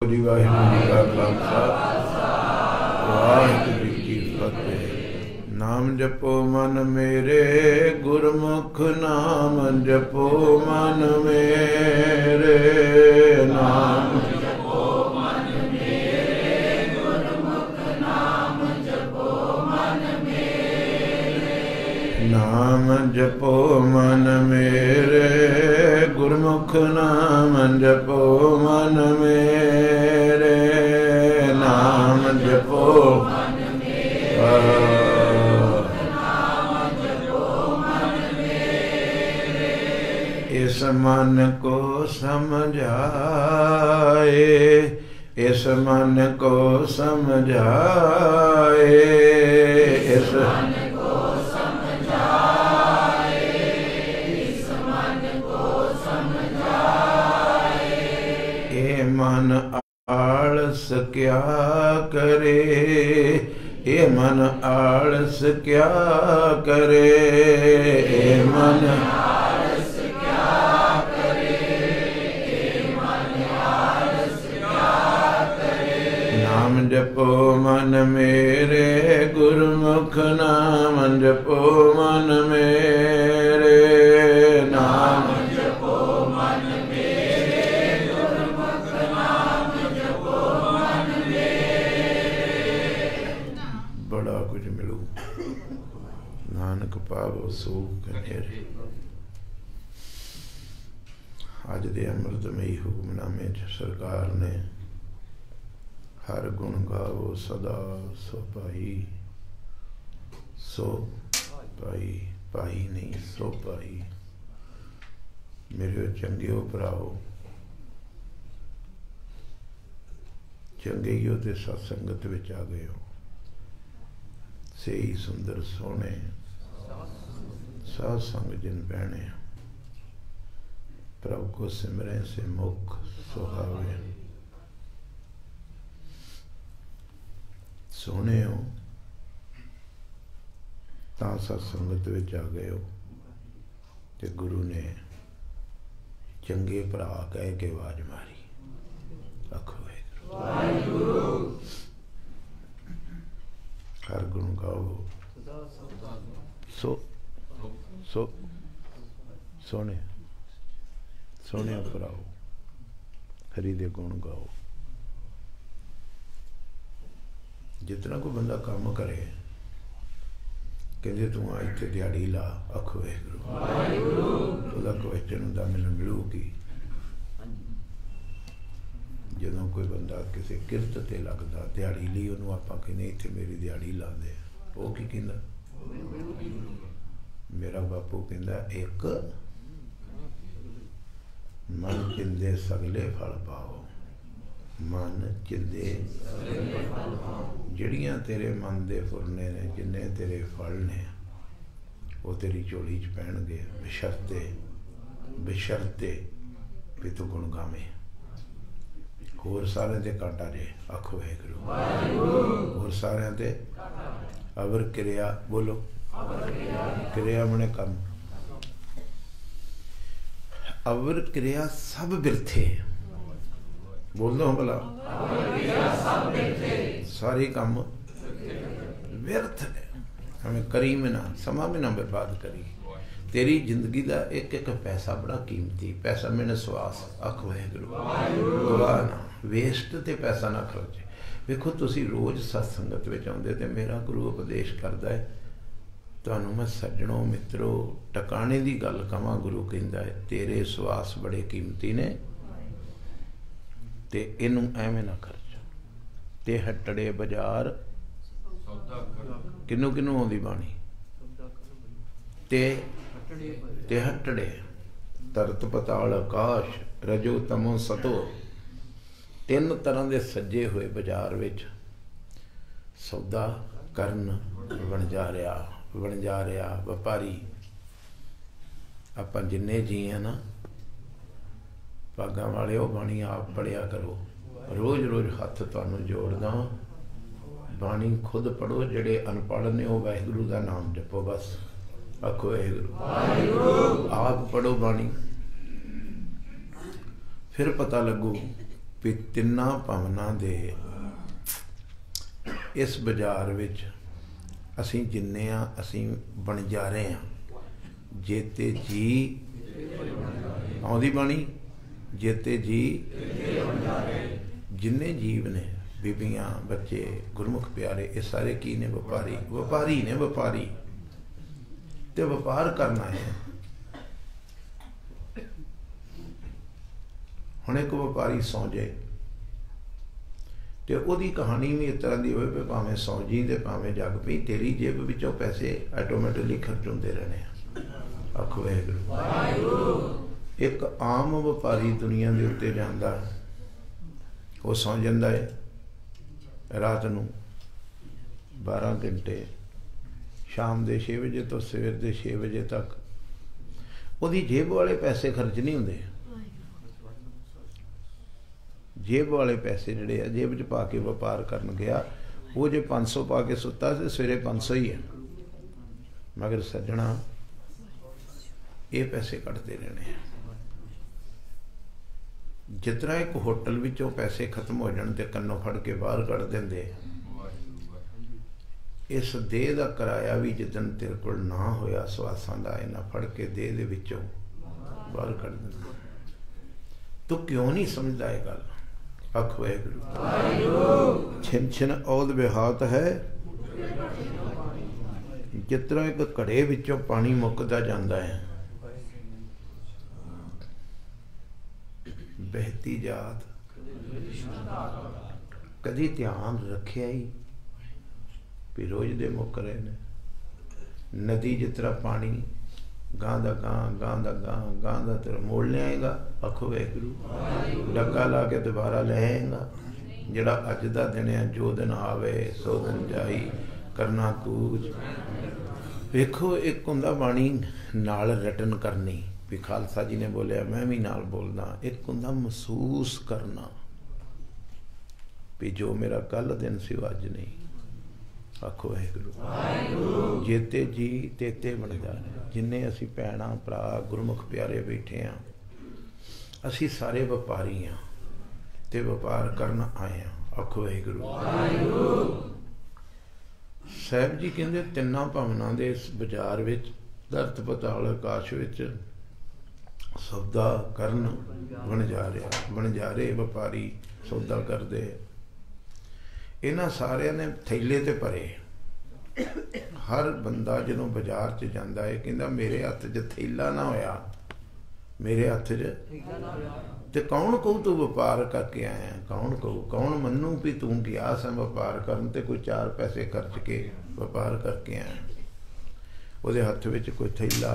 जी वाहिगुरू जी का खालसा वाहिगुरू जी की फतेह। नाम जपो मन मेरे गुरमुख नाम जपो मन मेरे, नाम जपो मन मेरे गुरमुख नाम जपो मन मेरे, नाम जपो मन मेरे गुरमुख नाम जपो मन मेरे, नाम जपो मन मेरे इस मन को समझाए, इस मन को समझाए, इस मन को समझाए, इस मन को समझाए। ये मन आलस क्या करे, ये मन आलस क्या करे, ये मन जपो मन मेरे गुरमुख नाम जपो मन मेरे, नाम जपो मन मेरे गुरमुख नाम जपो मन मेरे। बड़ा कुछ मिलू नानक पावो सूख नेरे। अज दे अमृतमयी हुक्मनामे च सरकार ने हर गुण गावो सदा सो पाई, सो पाई, पाई नहीं सो पाई। मेरे चंगियो भराओ, चंगे ही तो सत्संगत विच आ गए हो। सही सुंदर सोहने साध संग जिन बहने, प्रभु को सिमरें से मुख सुहावे। सोने हो तां सत्संगत विच आ गए हो ते गुरु ने चंगे भरा कह के आवाज मारी, आखो वाहिगुरू। हर गुण गाओ सो सो सोने सोने भराओ, हरि दे गुण गाओ। जितना कोई बंदा काम करे कहते तू आ इतने दिहाड़ी ला, आखो वाहिगुरू। ਉਹਦਾ क्वेश्चन ਹੁੰਦਾ ਮੈਨੂੰ ਮਿਲੂਗੀ ਜਦੋਂ ਕੋਈ ਬੰਦਾ ਕਿਸੇ ਕਿਰਤ ਤੇ ਲੱਗਦਾ ਦਿਹਾੜੀ ਲਈ, ਉਹਨੂੰ ਆਪਾਂ ਕਹਿੰਦੇ ਇੱਥੇ ਮੇਰੀ ਦਿਹਾੜੀ ਲਾ ਦੇ। ਉਹ ਕੀ ਕਹਿੰਦਾ? ਮੇਰਾ ਬਾਪੂ ਕਹਿੰਦਾ ਇੱਕ ਮਨ ਚਿੰਦੇ ਸਗਲੇ ਫਲ ਪਾਓ, मन चिंदे जड़ियां तेरे मन दे फुरने ने, जिन्ने तेरे फल ने वो तेरी झोली च पैणगे, बशर्ते बशर्ते भी तू गुण गावे। होर सारे ते काटा जे, आखो वाहिगुरू। होर सारे ते अवर क्रिया, बोलो क्रिया मने काम, अवर क्रिया सब बिरथे। बोल दो भला, सारी काम व्यर्थ है। हमें करी में ना, समा में ना बर्बाद करी। तेरी जिंदगी का एक एक पैसा बड़ा कीमती, पैसा मैंने स्वास, आखो वाहिगुरू। ना वेस्ट ते पैसा ना खर्चे। वेखो तुसी रोज सत्संगत विच आउंदे ते मेरा गुरु उपदेश करदा है, तुहानू मैं सज्जणों मित्रों टकाने की गल कहां, गुरु कहंदा है तेरे स्वास बड़े कीमती ने ते इनू एवें ना खर्च। ते हटड़े बाजार किनू किनू आउंदी बाणी, ते हटड़े तरत पताल आकाश रजो तमो सतो, तीन तरह के सजे हुए बाजार विच सौदा करन वणजारिया व्यापारी। आपां जिन्ने जी हैं ना भागां वाले, वो बाणी आप पढ़िया करो। रोज़ रोज़ हथ तुहानू जोड़दा, बाणी खुद पढ़ो। जेड़े अनपढ़ ने वो वाहिगुरू का नाम जपो बस, आखो वाहिगुरू। आप पढ़ो बाणी, फिर पता लगू भी तिन्ना भवनां दे इस बाजार विच असीं जिन्ने आ असीं बनजारे हाँ। जेते जी आउंदी बाणी, जेते जी जिन्ने जीव ने, बीबियां बच्चे गुरमुख प्यारे, ये सारे की ने? व्यापारी। व्यापारी ने, व्यापारी। ते व्यापार करना है। हुण एक व्यापारी सौ जाए तो वही कहानी भी इस तरह की हो, भावें सौ जी दे भावें जग पई, तेरी जेब विचों पैसे आटोमैटिकली खर्च होंदे रहने। आखो वाहिगुरू। एक आम व्यापारी दुनिया के उत्ते जांदा, वो सौ जांदा है रात नूं 12 घंटे, शाम के 6 बजे तो सवेर के 6 बजे तक वही जेब वाले पैसे खर्च नहीं होंदे। जेब वाले पैसे जिहड़े आ जेब च पा के व्यापार करन गया, वो जो 500 पा के सुता तो सवेरे 500 ही है, मगर सज्जणा ये पैसे कटते रहने। जितना एक होटल विचों पैसे खत्म हो जाने ते कन्नों फड़ के बाहर कढ़ देंदे, इस देह का किराया भी जिदन तेरे कोल ना होया स्वासां दा, इन्हां फड़ के देह दे विचों बाहर कढ़ देंदे। तू क्यों नहीं समझदा ये गल? आखो वाहिगुरू। छिन छिन औद विहात है, जितना एक घड़े विचों पानी मुकदा जांदा है, बहती जात कदी ध्यान रखिया ही भी रोज दे मुक रहे ने। नदी जितना पानी गां दा गां, गां दा गां, गां दा तेरा मोड़ ले आएगा। आखो वाहिगुरू। डक्का ला के दोबारा ले आएगा। जिहड़ा अज दा दिन है, जो दिन आवे सो दिन जाई, करना कूच। वेखो एक हुंदा बाणी नाल रटन करनी, भी खालसा जी ने बोलिया मैं भी नाल बोलदा। एक हुंदा महसूस करना भी जो मेरा कल दिन सी अज नहीं। आखो वाहिगुरू। जेते जी तेते बन जा रहे। जिन्ने असी भैणां भरा गुरमुख प्यारे बैठे हाँ, असी सारे व्यापारी हाँ ते व्यापार करन आए हाँ। आखो वाहिगुरू। साहब जी कहंदे तिन्ना भवनां दे इस बाजार विच, धरत पताल आकाश विच सौदा करन बनजारे व्यापारी सौदा करदे। इन्हां सारियां ने थैले ते भरे। हर बंदा जदों बाजार च जांदा है कहंदा मेरे हत्थ च थैला ना होया, मेरे हत्थ च ते कौन कहू तू व्यापार करके आया? कौन कहू, कौन मन्नू भी तू गया सा व्यापार करन ते कोई 4 पैसे खर्च के व्यापार करके आया? उहदे हत्थ विच कोई थैला,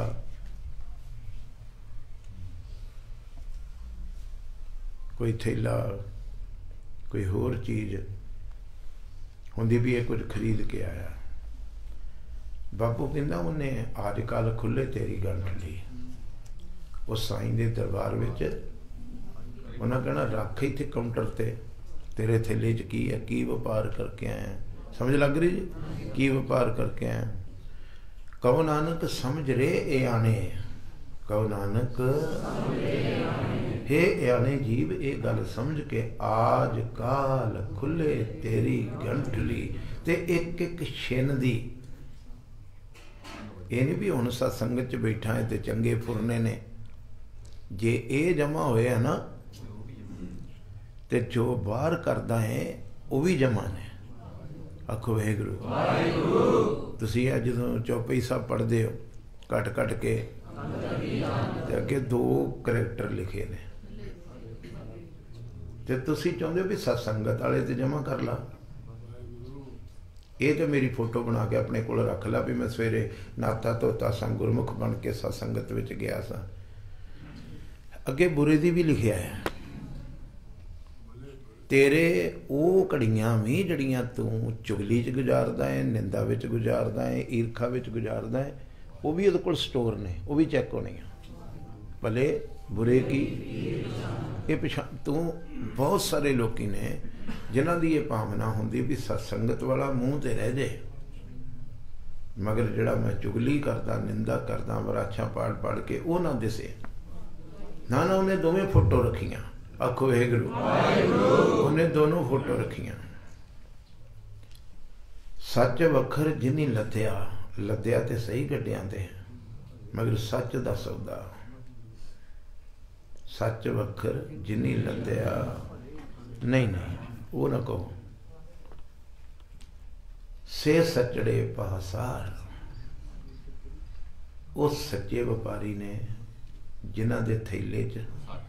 कोई थैला, कोई होर चीज़ होंदी भी ये कुछ खरीद के आया। बापू कहंदा उन्हें अजकल खुले तेरी गंढली। उस साईं दे दरबार विच उन्हें कहना रख इत्थे काउंटर ते, तेरे थैले च की है, की व्यापार करके आया? समझ लग रही जी? की व्यापार करके आया? कहो नानक समझ रे ए आने। कहो नानक हे याने जीव ये गल समझ के आज काल खुले तेरी गंठली ते एक एक छिन दी। ये नहीं भी हुण सत्संग च बैठा है तो चंगे फुरने ने, जे ये जमा होए है ना ते जो बाहर करदा है वो भी जमा ने। आखो वाहिगुरू। तुसीं जदों चौपाई साहब पढ़दे हो कट कट के ते अगे 2 करैक्टर लिखे ने, ते तुसीं चाहुंदे हो भी सत्संगत वाले ते जमा कर ला। ये तो मेरी फोटो बना के अपने कोल रख ला भी मैं सवेरे नाता धोता सा गुरमुख बन के सत्संगत विच गया सा। अगे बुरे दी भी लिखिया है, तेरे वो घड़ियां भी जड़ियां तू चुगली च गुजारदा है, निंदा विच गुजारदा है, ईरखा विच गुजारदा है, वो भी उहदे कोल स्टोर ने, वो भी चैक होने भले बुरे की। ये पिछा तू बहुत सारे लोग ने जिन्हां दी ये भावना होंदी भी सत्संगत वाला मूँह ते रह जाए, मगर जिहड़ा मैं चुगली करदा निंदा करदा वराछां पढ़ पढ़ के वो ना दिसे ना। उन्हें दोवें फोटो रखियां आखो वाहिगुरू। उन्हें दोनों फोटो रखियां। सच वखर जिन्नी लद्या, लद्या ते सही गड्डियां ते, मगर सच दा सौदा। सच वखर जिन्नी लद्या, नहीं नहीं वो ना कहो। से सचड़े पासार, उस सच्चे व्यापारी ने जिन्हां दे थैले च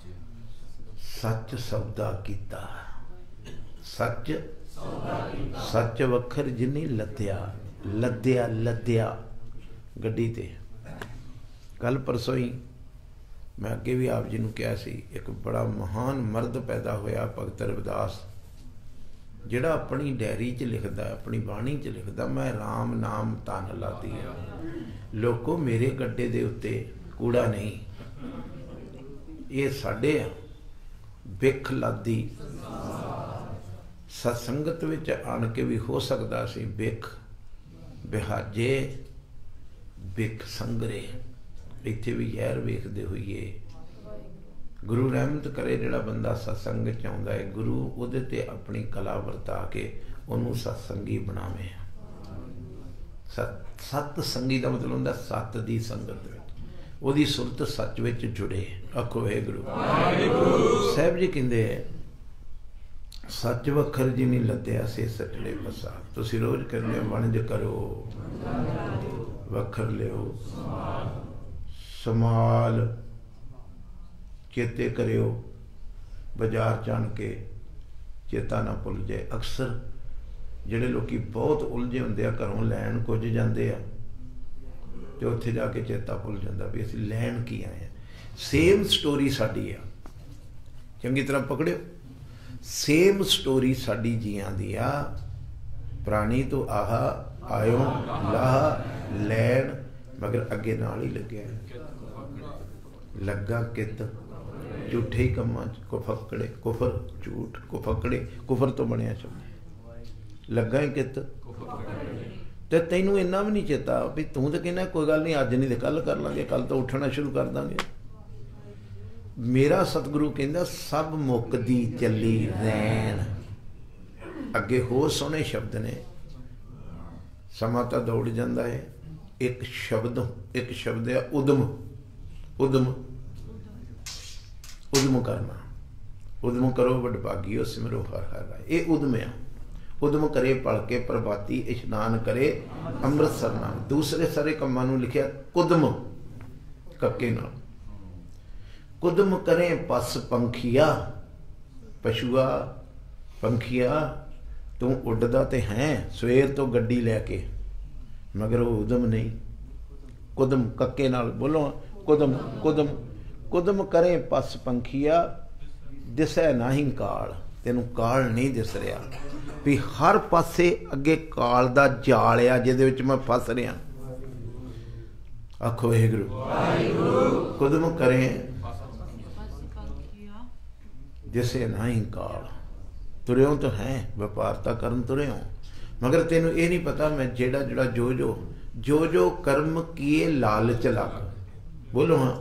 सच सौदा कीता। सच सच वखर जिन्नी लद्या, लद्या लद्या गड्डी ते। कल परसों ही मैं अगे भी आप जी नूं कहा सी, एक बड़ा महान मर्द पैदा होया भगत रविदास, जिहड़ा अपनी डायरी च लिखदा, अपनी बाणी च लिखदा, मैं राम नाम धन लादी आ, लोगों मेरे गड्डे दे उत्ते कूड़ा नहीं, ये साडे आ, बिख लादी। सत्संगत विच आण के भी हो सकदा सी बिख बिहाजे, बिख संगरे, इत्थे भी जहर वेखदे होइए। गुरु रहमत करे, जिहड़ा बंदा सत्संग च आउंदा है, गुरु उहदे ते अपनी कला वरता के उहनूं सत्संगी बनावे। सत संगी का मतलब हुंदा सत दी संगत विच, उहदी सुरत सच विच जुड़े। आखो वाहिगुरू। साहिब जी कहंदे सच वखर जिन्नी लद्या से सचड़े पसा। तुसीं रोज़ कहंदे वणज करो, वखर लिओ, समाल चेते करियो, बाजार जान के चेता ना भुल जाए। अक्सर जिहड़े लोग बहुत उलझे होंदे आ, घरों लैन कुछ जाते आ ते उत्थे जाके चेता भुल जाता भी असीं लैन की आए हैं। सेम स्टोरी साडी आ, चंगी तरह पकड़ियो। सेम स्टोरी साडी जियां दी आ। प्राणी तो आह आयो लाह लैन, मगर अगे नाल ही लग्या लगा कित झूठे ही कम्मां च कुफकड़े, कुफर झूठ कुफकड़े, कुफर तो बनिया शब्द लगा ही कित। ते तैनूं इन्ना भी नहीं चेता भी तूं तो कहना कोई गल नहीं, अज नहीं तो कल कर लांगे, कल तो उठना शुरू कर देंगे। मेरा सतगुरु कहंदा सब मुकदी चली रैन। अगे होर सोहने शब्द ने, समा तो दौड़ जाता है। एक शब्द है उदम। उदम उदम करना, उदम करो वडभागियो सिमरो हर हर राय। ये उदम आ। उदम करे पढ़ के प्रभाती इशनान करे अमृतसर नाम। दूसरे सारे कमां नूं लिखिया कुदम कक्के नाल। कुदम करें पस पंखिया, पशुआ पंखिया तू उड़दा ते हैं सवेर तो गड्डी लैके, मगर वो उदम नहीं। कुदम कक्के नाल बोलो, कुदम कुदम कुदम करें पस पंखिया, दिसै नाही काल। तेनू काल नहीं दिस रहा भी हर पासे अगे काल दा जाल आ जिहदे विच मैं फस रहा। आखो वाहिगुरू। कुदम करें दिसे नाही काल। तुरियों तो हैं व्यापारता करन तुरियों, मगर तेनू ये नहीं पता मैं जेड़ा जेड़ा जो जो कर्म किए लालच लग। बोलो हाँ।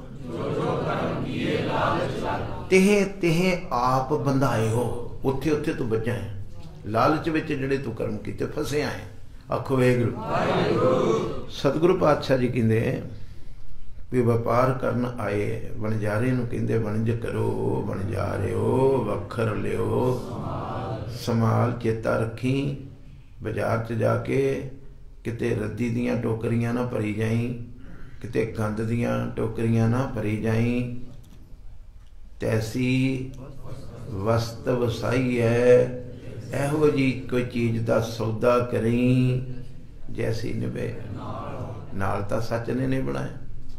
तेहे तेहे आप बंधाए हो, उत्थे उत्थे तू बजा है। लालच विच जिहड़े तू कर्म कीते फसे आए। आखो वाहिगुरू। सतगुरु पातशाह जी कहंदे भी व्यापार करन आए वणजारे नूं कहंदे वणज करो वणजारिओ, वखर लिओ, समाल चेता रखी। बाजार च जाके किते रद्दी दियां टोकरियां ना भरी जाई, किते गंद दियां टोकरियां ना भरी जाई। तैसी वस्त वसाई है, एहो जी कोई चीज़ का सौदा करी जैसी निभे नाल। तां सच ने नहीं बनाया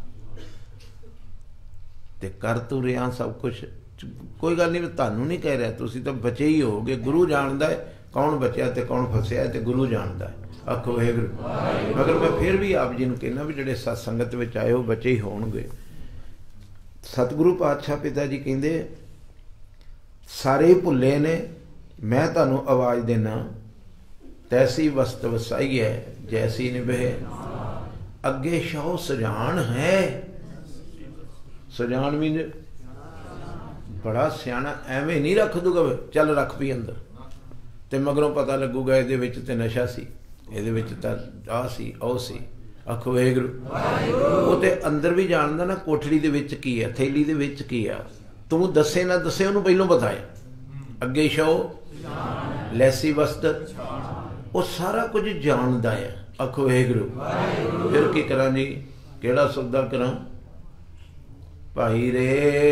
ते कर तू रिया सब कुछ। कोई गल नहीं, तुहानूं नहीं कह रहा, तुसीं तां बचे ही होगे। गुरु जानदा है कौन बचिया ते कौन फसिया ते गुरु जानदा है। आखो वाहिगुरू। मगर मैं फिर भी आप जी नूं कहना भी जिहड़े सत्संगत विच आए हो बचे ही होणगे। सतगुरु पातशाह पिता जी कहंदे सारे भुल्ले ने, मैं तुहानूं आवाज़ देना। तैसी वस्त वसाई है जैसी निभे, अगे शौ सजान है। सजान भी बड़ा सियाणा, एवें नहीं रख दूगा चल रख भी अंदर, तो मगरों पता लगूगा ये ते नशा सी, ये आ सी ओ सी। आखो वाहिगुरू। वो तो अंदर भी जानदा ना कोठड़ी दे विच की है, थैली दे विच की है, तू दसे ना दसे उन्होंने पहलों पता है। अगे शो लैसी वस्त्र, वो सारा कुछ जानदा है। आखो वाहिगुरू। फिर की करा जी, केड़ा सौदा करा भाई रे,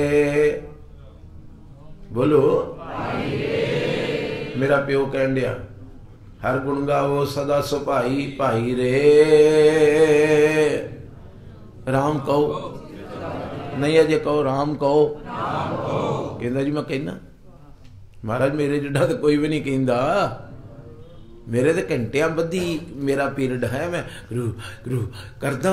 बोलो मेरा प्यो कहन दिया हर गुण गावो सदा सुभाई, भाई रे राम कहो, नहीं अजे कहो राम कहो। कहंदा जी मैं कहना महाराज मेरे जिड्डा तो कोई भी नहीं कहंदा, मेरे तो घंटियां बधी मेरा पीरियड है, मैं गुरु गुरु करदा।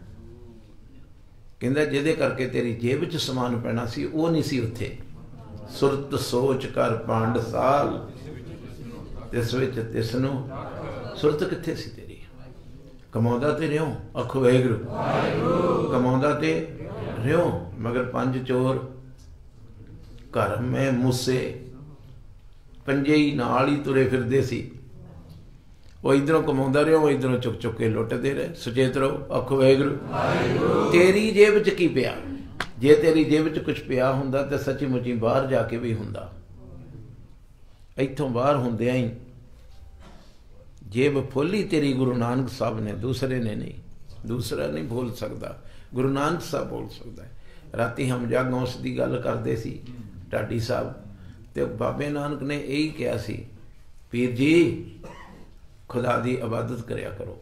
कहंदा जिहदे करके तेरी जेब च समान पैना सी वो नहीं सी उत्थे। सुरत सोच कर पांड साल, तिस विच तिसनू सुरत कित्थे सी तेरी, कमाउंदा ते रिहो। आखो वाहिगुरू। कमाउंदा ते रिहो, मगर पंज चोर घर में मूसे पंजे ही नाल ही तुरे फिरदे सी। वो इधरों कमाउंदा रहो, इधरों चुक चुक के लुटते रहे। सुचेत रहो। आखो वाहिगुरू। तेरी जेब च की पिया, जे तेरी जेब च कुछ पिया हुंदा ते सच्ची मुची बाहर जाके भी हुंदा। इत्थों बाहर हुंदियां ही जेब खोली तेरी गुरु नानक साहब ने, दूसरे ने नहीं, दूसरा नहीं बोल सकता, गुरु नानक साहब बोल सकता है। राती हम जागौंस की गल करते सी ढाडी साहब, तो बाबे नानक ने यही कहा सी पीर जी खुदा की इबादत करया करो।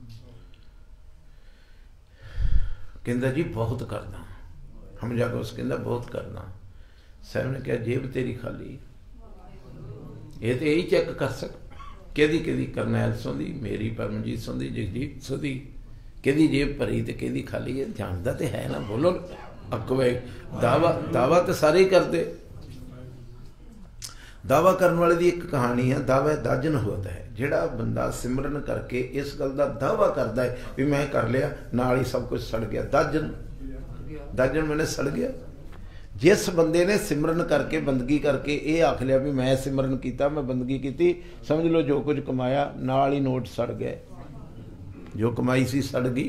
कहंदा जी बहुत करना। हम जागौंस कहंदा बहुत करना। साहब ने कहा जेब तेरी खाली, ये तो यही चेक कर सक कि करनैल सोंदी, मेरी परमजीत सोंदी, जगजीत सोंदी, कि जेब भरी तो कि खाली है, जानता तो है ना। बोलो अकवे दावा, दावा तो सारे ही करते। दावा करने वाले की एक कहानी है, दावा दाजन होता है। जिहड़ा बंदा सिमरन करके इस गल का दावा करता है भी मैं कर लिया, नाल ही सब कुछ सड़ गया। दाजन, दाजन मैंने सड़ गया। जिस बंदे ने सिमरन करके बंदगी करके ये आख लिया भी मैं सिमरन किया, मैं बंदगी की, समझ लो जो कुछ कमाया नाल ही नोट सड़ गए, जो कमाई सी सड़ गई।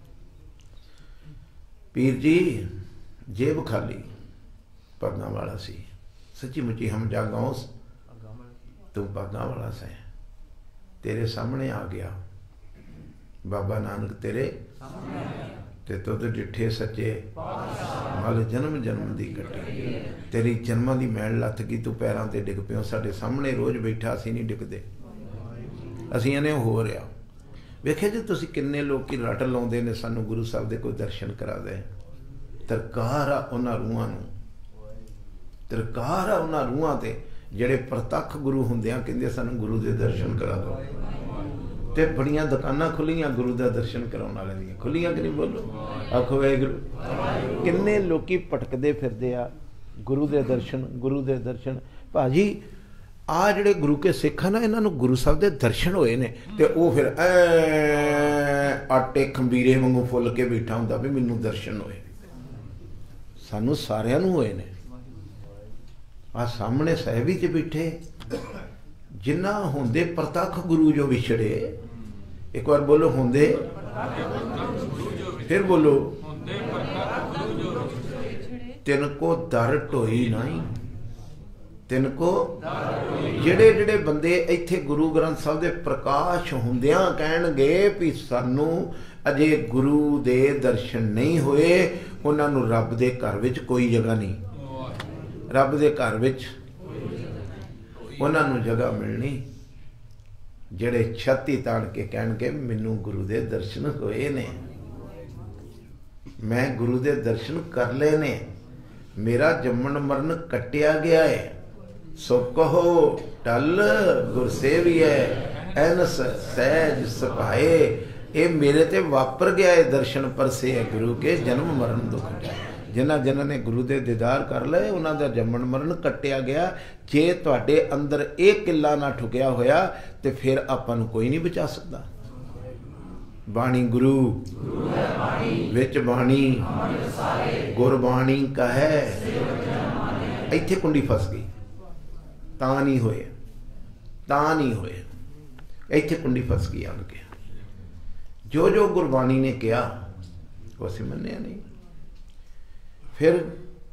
पीर जी जेब खाली, पगना वाला सी। सच्ची मुची हम जागौंस तू पगना वाला से, तेरे सामने आ गया बाबा नानक तेरे ते तुद डिठे सच्चे मल जन्म जन्म दी कटी। तेरी जन्मां दी मैल लथ गई, तू पैरां ते डिग पियो। साडे सामने रोज बैठा, असीं नहीं डिगदे, असीं इन्हें हो रहा। वेखे जी तुसीं किन्ने लोग रट लाउंदे ने सानू गुरु साहब दे कोई दर्शन करा दे। तरकार आ उन्हां रूहां नूं, तरकार आ उन्हां रूहां ते जिहड़े प्रतख गुरु हुंदियां कहंदे सानू गुरु दे दर्शन करा दो। ते बड़ियां दुकानां खुलियां गुरु दा दर्शन कराउण वाले दियां, खुलियां कि नहीं? बोलो आखो वाहिगुरू। किन्ने लोकी भटकदे फिरदे आ गुरु दे दर्शन, गुरु दे दर्शन। भाजी आ जिहड़े गुरु के सिख है ना, इन्हां नूं गुरु साहब दे दर्शन होए ने ते वो फिर आटे खंबीरे वांगू फुल के बैठा हुंदा भी मैनूं दर्शन होए। सानूं सारिआं नूं होए ने। आ सामने साहिबी च बैठे जिन्ना होंदे प्रतख गुरु जो विछड़े। एक बार बोलो होंदे, फिर बोलो तिनको दर ढोई नहीं। तिनको जिहड़े जिहड़े बंदे इत्थे गुरु ग्रंथ साहब दे प्रकाश हुंदियां कहणगे भी सानू अजे गुरु दे दर्शन नहीं होए, उन्हां नूं रब दे घर विच कोई जगह नहीं। रब दे घर विच उन्हां नूं जगह मिलनी जिहड़े छाती ताड़ के कहणगे मैनूं गुरु दे दर्शन होए ने, मैं गुरु दे दर्शन कर ले ने, मेरा जम्मन मरण कटिया गया है। सो कहो टल गुरसेविए एनस सहज सभाए। ये मेरे ते वापर गया है दर्शन परसे है गुरु के जन्म मरण दुख जाए। जिन्हां ने गुरु दे दीदार कर लए उन्हां दा जम्मन मरण कटिया गया। जे तुहाडे अंदर एक किला ना ठुकिया होया ते फिर आपां नूं कोई नहीं बचा सकदा। बाणी गुरु विच बाणी गुरबाणी कहे ਇੱਥੇ ਕੁੰਡੀ ਫਸ ਗਈ, ਤਾਂ ਨਹੀਂ ਹੋਏ, ਤਾਂ ਨਹੀਂ ਹੋਏ, ਇੱਥੇ ਕੁੰਡੀ ਫਸ ਗਈ ਆਣ ਕੇ। ਜੋ ਜੋ ਗੁਰਬਾਣੀ ਨੇ ਕਿਹਾ ਉਹ ਅਸੀਂ ਮੰਨਿਆ ਨਹੀਂ। ਫਿਰ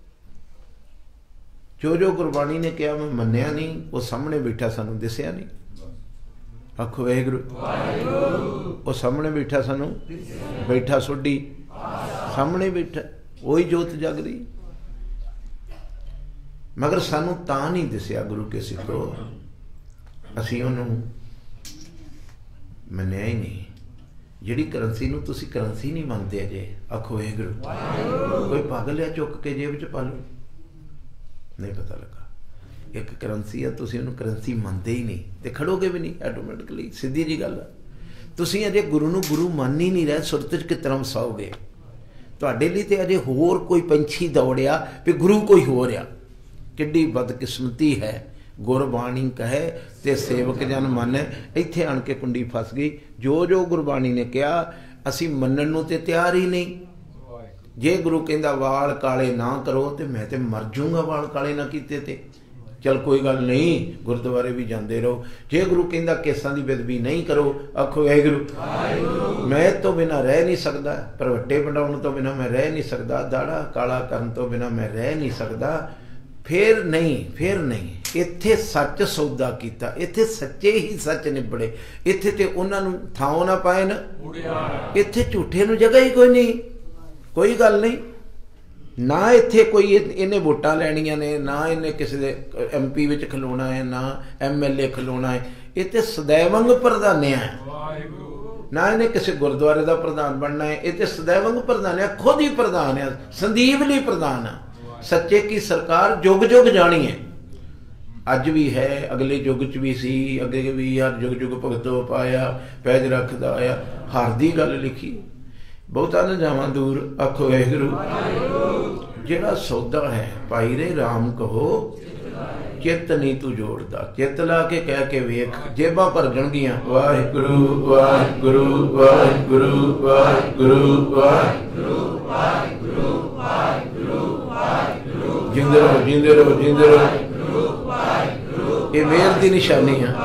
ਜੋ ਜੋ ਗੁਰਬਾਣੀ ਨੇ ਕਿਹਾ ਮੈਂ ਮੰਨਿਆ ਨਹੀਂ, ਉਹ ਸਾਹਮਣੇ ਬੈਠਾ ਸਾਨੂੰ ਦਿਸਿਆ ਨਹੀਂ। ਆਖੋ ਵਾਹਿਗੁਰੂ। ਉਹ ਸਾਹਮਣੇ ਬੈਠਾ ਸਾਨੂੰ, ਬੈਠਾ ਸੋਢੀ ਸਾਹਮਣੇ ਬੈਠਾ, ਉਹੀ ਜੋਤ ਜਗ ਰਹੀ, ਮਗਰ ਸਾਨੂੰ ਤਾਂ ਨਹੀਂ ਦਿਸਿਆ ਗੁਰੂ ਕੇ ਸਿੱਖੋ, ਅਸੀਂ ਉਹਨੂੰ ਮੰਨਿਆ ਹੀ ਨਹੀਂ। ਜਿਹੜੀ ਕਰੰਸੀ ਨੂੰ ਤੁਸੀਂ ਕਰੰਸੀ ਨਹੀਂ ਮੰਨਦੇ ਅਜੇ, ਆਖੋ ਵਾਹਿਗੁਰੂ। ਕੋਈ ਪਾਗਲ ਆ ਚੁੱਕ ਕੇ ਜੇਬ 'ਚ ਪਾ ਲਓ, ਨਹੀਂ ਪਤਾ ਲੱਗਾ। ਇੱਕ ਕਰੰਸੀ ਆ, ਤੁਸੀਂ ਉਹਨੂੰ ਕਰੰਸੀ ਮੰਨਦੇ ਹੀ ਨਹੀਂ ਤੇ ਖੜੋਗੇ ਵੀ ਨਹੀਂ ਆਟੋਮੈਟਿਕਲੀ। ਸਿੱਧੀ ਜੀ ਗੱਲ ਆ। ਤੁਸੀਂ ਅਜੇ ਗੁਰੂ ਨੂੰ ਗੁਰੂ ਮੰਨ ਹੀ ਨਹੀਂ ਰਹੇ, ਸੁਰਤ 'ਚ ਕਿਸ ਤਰ੍ਹਾਂ ਵਸਾਓਗੇ? ਤੁਹਾਡੇ ਲਈ ਤੇ ਅਜੇ ਹੋਰ ਕੋਈ ਪੰਛੀ ਦੌੜਿਆ ਵੀ ਗੁਰੂ ਕੋਈ ਹੋਰ ਆ। ਕਿੱਡੀ ਬਦਕਿਸਮਤੀ ਹੈ। ਗੁਰਬਾਣੀ ਕਹੇ ਤੇ ਸੇਵਕ ਜਨ ਮੰਨ। ਇੱਥੇ ਆਣ ਕੇ ਕੁੰਡੀ ਫਸ ਗਈ। ਜੋ ਜੋ ਗੁਰਬਾਣੀ ਨੇ ਕਿਹਾ ਅਸੀਂ ਮੰਨਣ ਨੂੰ ਤੇ ਤਿਆਰ ਹੀ ਨਹੀਂ। ਜੇ ਗੁਰੂ ਕਹਿੰਦਾ ਵਾਲ ਕਾਲੇ ਨਾ ਕਰੋ ਤੇ ਮੈਂ ਤੇ ਮਰ ਜੂੰਗਾ ਵਾਲ ਕਾਲੇ ਨਾ ਕੀਤੇ ਤੇ। ਚੱਲ ਕੋਈ ਗੱਲ ਨਹੀਂ, ਗੁਰਦੁਆਰੇ ਵੀ ਜਾਂਦੇ ਰਹੋ। ਜੇ ਗੁਰੂ ਕਹਿੰਦਾ ਕੇਸਾਂ ਦੀ ਬੇਅਦਬੀ ਨਹੀਂ ਕਰੋ, ਆਖੋ ਵਾਹਿਗੁਰੂ। ਮੈਂ ਤੋਂ ਬਿਨਾਂ ਰਹਿ ਨਹੀਂ ਸਕਦਾ, ਭਰਵੱਟੇ ਵੰਡਾਉਣ ਤੋਂ ਬਿਨਾਂ ਮੈਂ ਰਹਿ ਨਹੀਂ ਸਕਦਾ, ਦਾੜਾ ਕਾਲਾ ਕਰਨ ਤੋਂ ਬਿਨਾਂ ਮੈਂ ਰਹਿ ਨਹੀਂ ਸਕਦਾ। ਫਿਰ ਨਹੀਂ, ਫਿਰ ਨਹੀਂ। ਇੱਥੇ ਸੱਚ ਸੌਦਾ ਕੀਤਾ, ਇੱਥੇ ਸੱਚੇ ਹੀ ਸੱਚ ਨਿਬੜੇ। ਇੱਥੇ ਤੇ ਉਹਨਾਂ ਨੂੰ ਥਾਂ ਨਾ ਪਾਏ ਨਾ, ਇੱਥੇ ਝੂਠੇ ਨੂੰ ਜਗ੍ਹਾ ਹੀ ਕੋਈ ਨਹੀਂ। ਕੋਈ ਗੱਲ ਨਹੀਂ ਨਾ, ਇੱਥੇ ਕੋਈ ਇਹਨੇ ਵੋਟਾਂ ਲੈਣੀਆਂ ਨੇ, ਨਾ ਇਹਨੇ ਕਿਸੇ ਦੇ MP ਵਿੱਚ ਖਲੋਣਾ ਹੈ, ਨਾ MLA ਖਲੋਣਾ ਹੈ। ਇਹ ਤੇ ਸदैवंग ਪ੍ਰਧਾਨਿਆ ਹੈ, ਨਾ ਇਹਨੇ ਕਿਸੇ ਗੁਰਦੁਆਰੇ ਦਾ ਪ੍ਰਧਾਨ ਬਣਨਾ ਹੈ। ਇਹ ਤੇ ਸदैवंग ਪ੍ਰਧਾਨ ਹੈ, ਖੁਦ ਹੀ ਪ੍ਰਧਾਨ ਹੈ, ਸੰਦੀਪ ਲਈ ਪ੍ਰਧਾਨ ਹੈ। ਸੱਚੇ ਕੀ ਸਰਕਾਰ ਜੁਗ ਜੁਗ ਜਾਣੀ ਹੈ। ਅੱਜ ਵੀ ਹੈ, ਅਗਲੇ ਯੁੱਗ 'ਚ ਵੀ ਸੀ, ਅੱਗੇ ਵੀ ਯਾਰ ਜੁਗ ਜੁਗ ਭਗਤੋ ਪਾਇਆ, ਪੈਜ ਰੱਖਦਾ ਆਇਆ। ਹਰ ਦੀ ਗੱਲ ਲਿਖੀ, ਬਹੁਤਾ ਨਾ ਜਾਵਾਂ ਦੂਰ, ਆਖੋ ਵਾਹਿਗੁਰੂ। ਜਿਹੜਾ ਸੌਦਾ ਹੈ ਭਾਈ ਰੇ ਰਾਮ ਕਹੋ, ਚਿੱਤ ਨਹੀਂ ਤੂੰ ਜੋੜਦਾ। ਚਿੱਤ ਲਾ ਕੇ ਕਹਿ ਕੇ ਵੇਖ, ਜੇਬਾਂ ਭਰ ਜਾਣਗੀਆਂ। ਵਾਹਿਗੁਰੂ ਵਾਹਿਗੁਰੂ ਵਾਹਿਗੁਰੂ ਵਾਹਿਗੁਰੂ ਵਾਹਿਗੁਰੂ ਵਾਹਿਗੁਰੂ ਵਾਹਿਗੁਰੂ। ਜਿੰਦੇ ਰਹੋ, ਜਿੰਦੇ ਰਹੋ, ਜਿੰਦੇ ਰਹੋ। ਇਹ ਮਿਹਰ ਦੀ ਨਿਸ਼ਾਨੀ ਹੈ।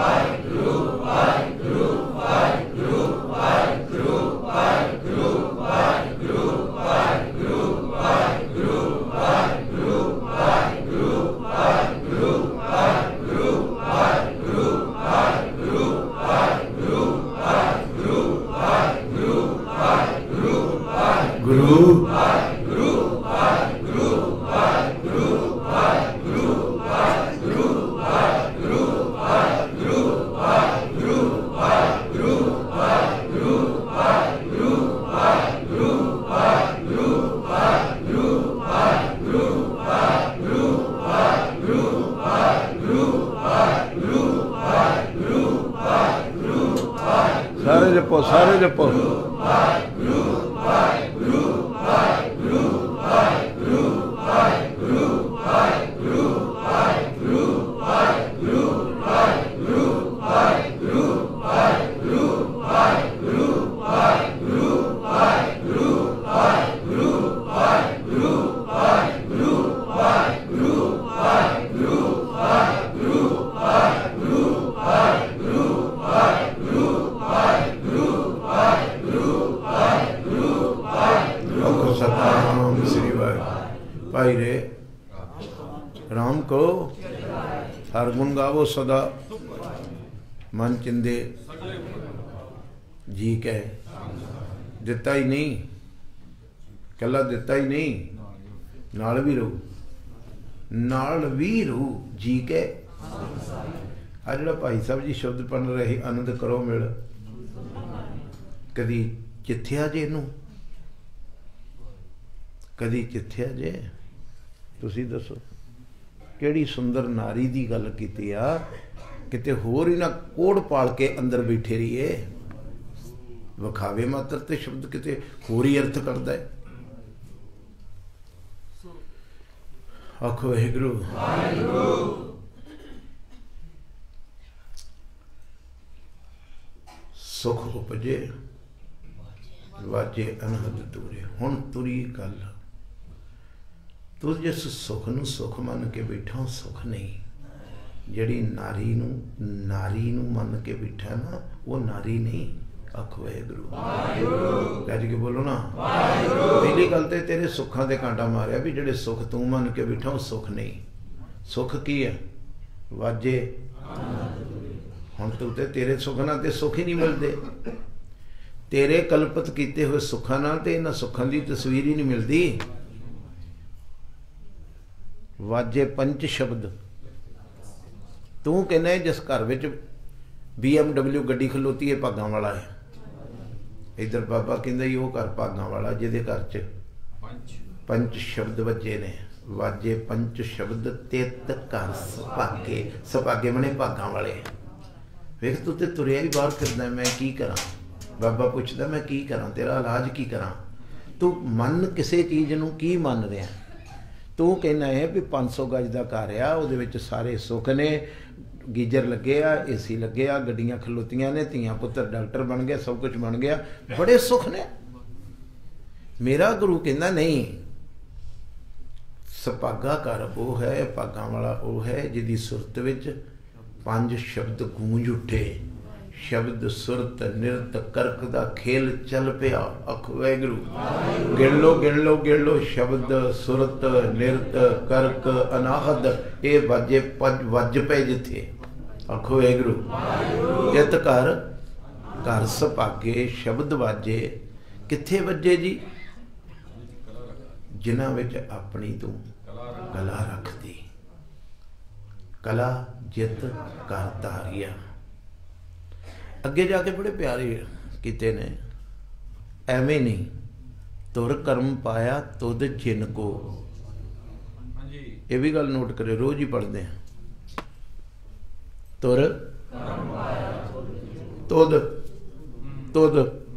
ਸਾਰੇ ਜਪੋ। भाई रे राम को हर गुण गावो सदा, मन चिंदे जी कह। दिता ही नहीं, कला दिता ही नहीं, नाल भी रहू, नाल भी रहू जी के। आ जिहड़ा भाई साहब जी शुद्ध बन रहे आनंद करो मिल, कदी चित्थिया जे नूं, कदी चित्थिया जे। तुसी दसो किहड़ी सुंदर नारी दी गल कीती आ, किते होर ही ना कोड़ पाल के अंदर बैठे रहिए। विखावे मात्र ते शब्द किते होर ही अर्थ करदा है। आखो वाहिगुरू। सुख उपजे वाजे अनहद दूरे। हुण तुरी गल तू जिस सुख नूं सुख मन के बैठा सुख नहीं, जिहड़ी नारी नूं मन के बैठा ना वो नारी नहीं। आखो वाहिगुरू, कह के बोलो ना। पहली गल तो तेरे सुखां ते कांटा मारिया भी जिहड़े सुख तू मन के बैठा वो सुख नहीं। सुख की है? वाजे। हुण तू ते तेरे सुख नाल ते सुख ही नहीं मिलते। तेरे कल्पित किए हुए सुखां नाल ते इन्हां सुखां दी तस्वीर ही नहीं मिलती। वाजे पंच शब्द। तू कहना जिस घर में BMW गड्डी खलोती है भागां वाला है, इधर बाबा कहता जी वो घर भागां वाला जिहदे घर च पंच शब्द वजे ने। वाजे पंच शब्द तित घर सभागे। सभागे मने भागां वाले। वेख तू ते तुरिया ही बाहर फिरदा, मैं की करा? बाबा पुछदा मैं की करा, तेरा इलाज की करा? तू मन किसी चीज़ नूं की मन रहा? तू कहना है भी 500 गज का घर आ, उहदे विच सारे सुख ने, गीजर लगे आ, AC लगे आ, गड्डियां खलोतियां ने, धीआं पुत्तर डॉक्टर बन गया, सब कुछ बन गया, बड़े सुख ने। मेरा गुरु कहना नहीं, सभागा घर वो है, भागां वाला वो है जिहदी सुरत विच 5 शब्द गूंज उठे। शब्द सुरत निरत करक दा खेल चल पिया। आखो वाहिगुरू, गिण लो गिण लो गिण लो। शब्द सुरत निरत करक अनाहद ये वाजे वज पे जिथे। आखो वाहिगुरू, जित घर घर सभागे शब्द वाजे किथे वजे जी? जिन्हां विच अपनी तू कला रखदी। कला जित कर धारिया। अगे जाके बड़े प्यारे किते ने, एवें नहीं। तुर कर्म पाया तुद जिन को। ये भी गल नोट करे, रोज ही पढ़ते हैं। तुर तुद तुद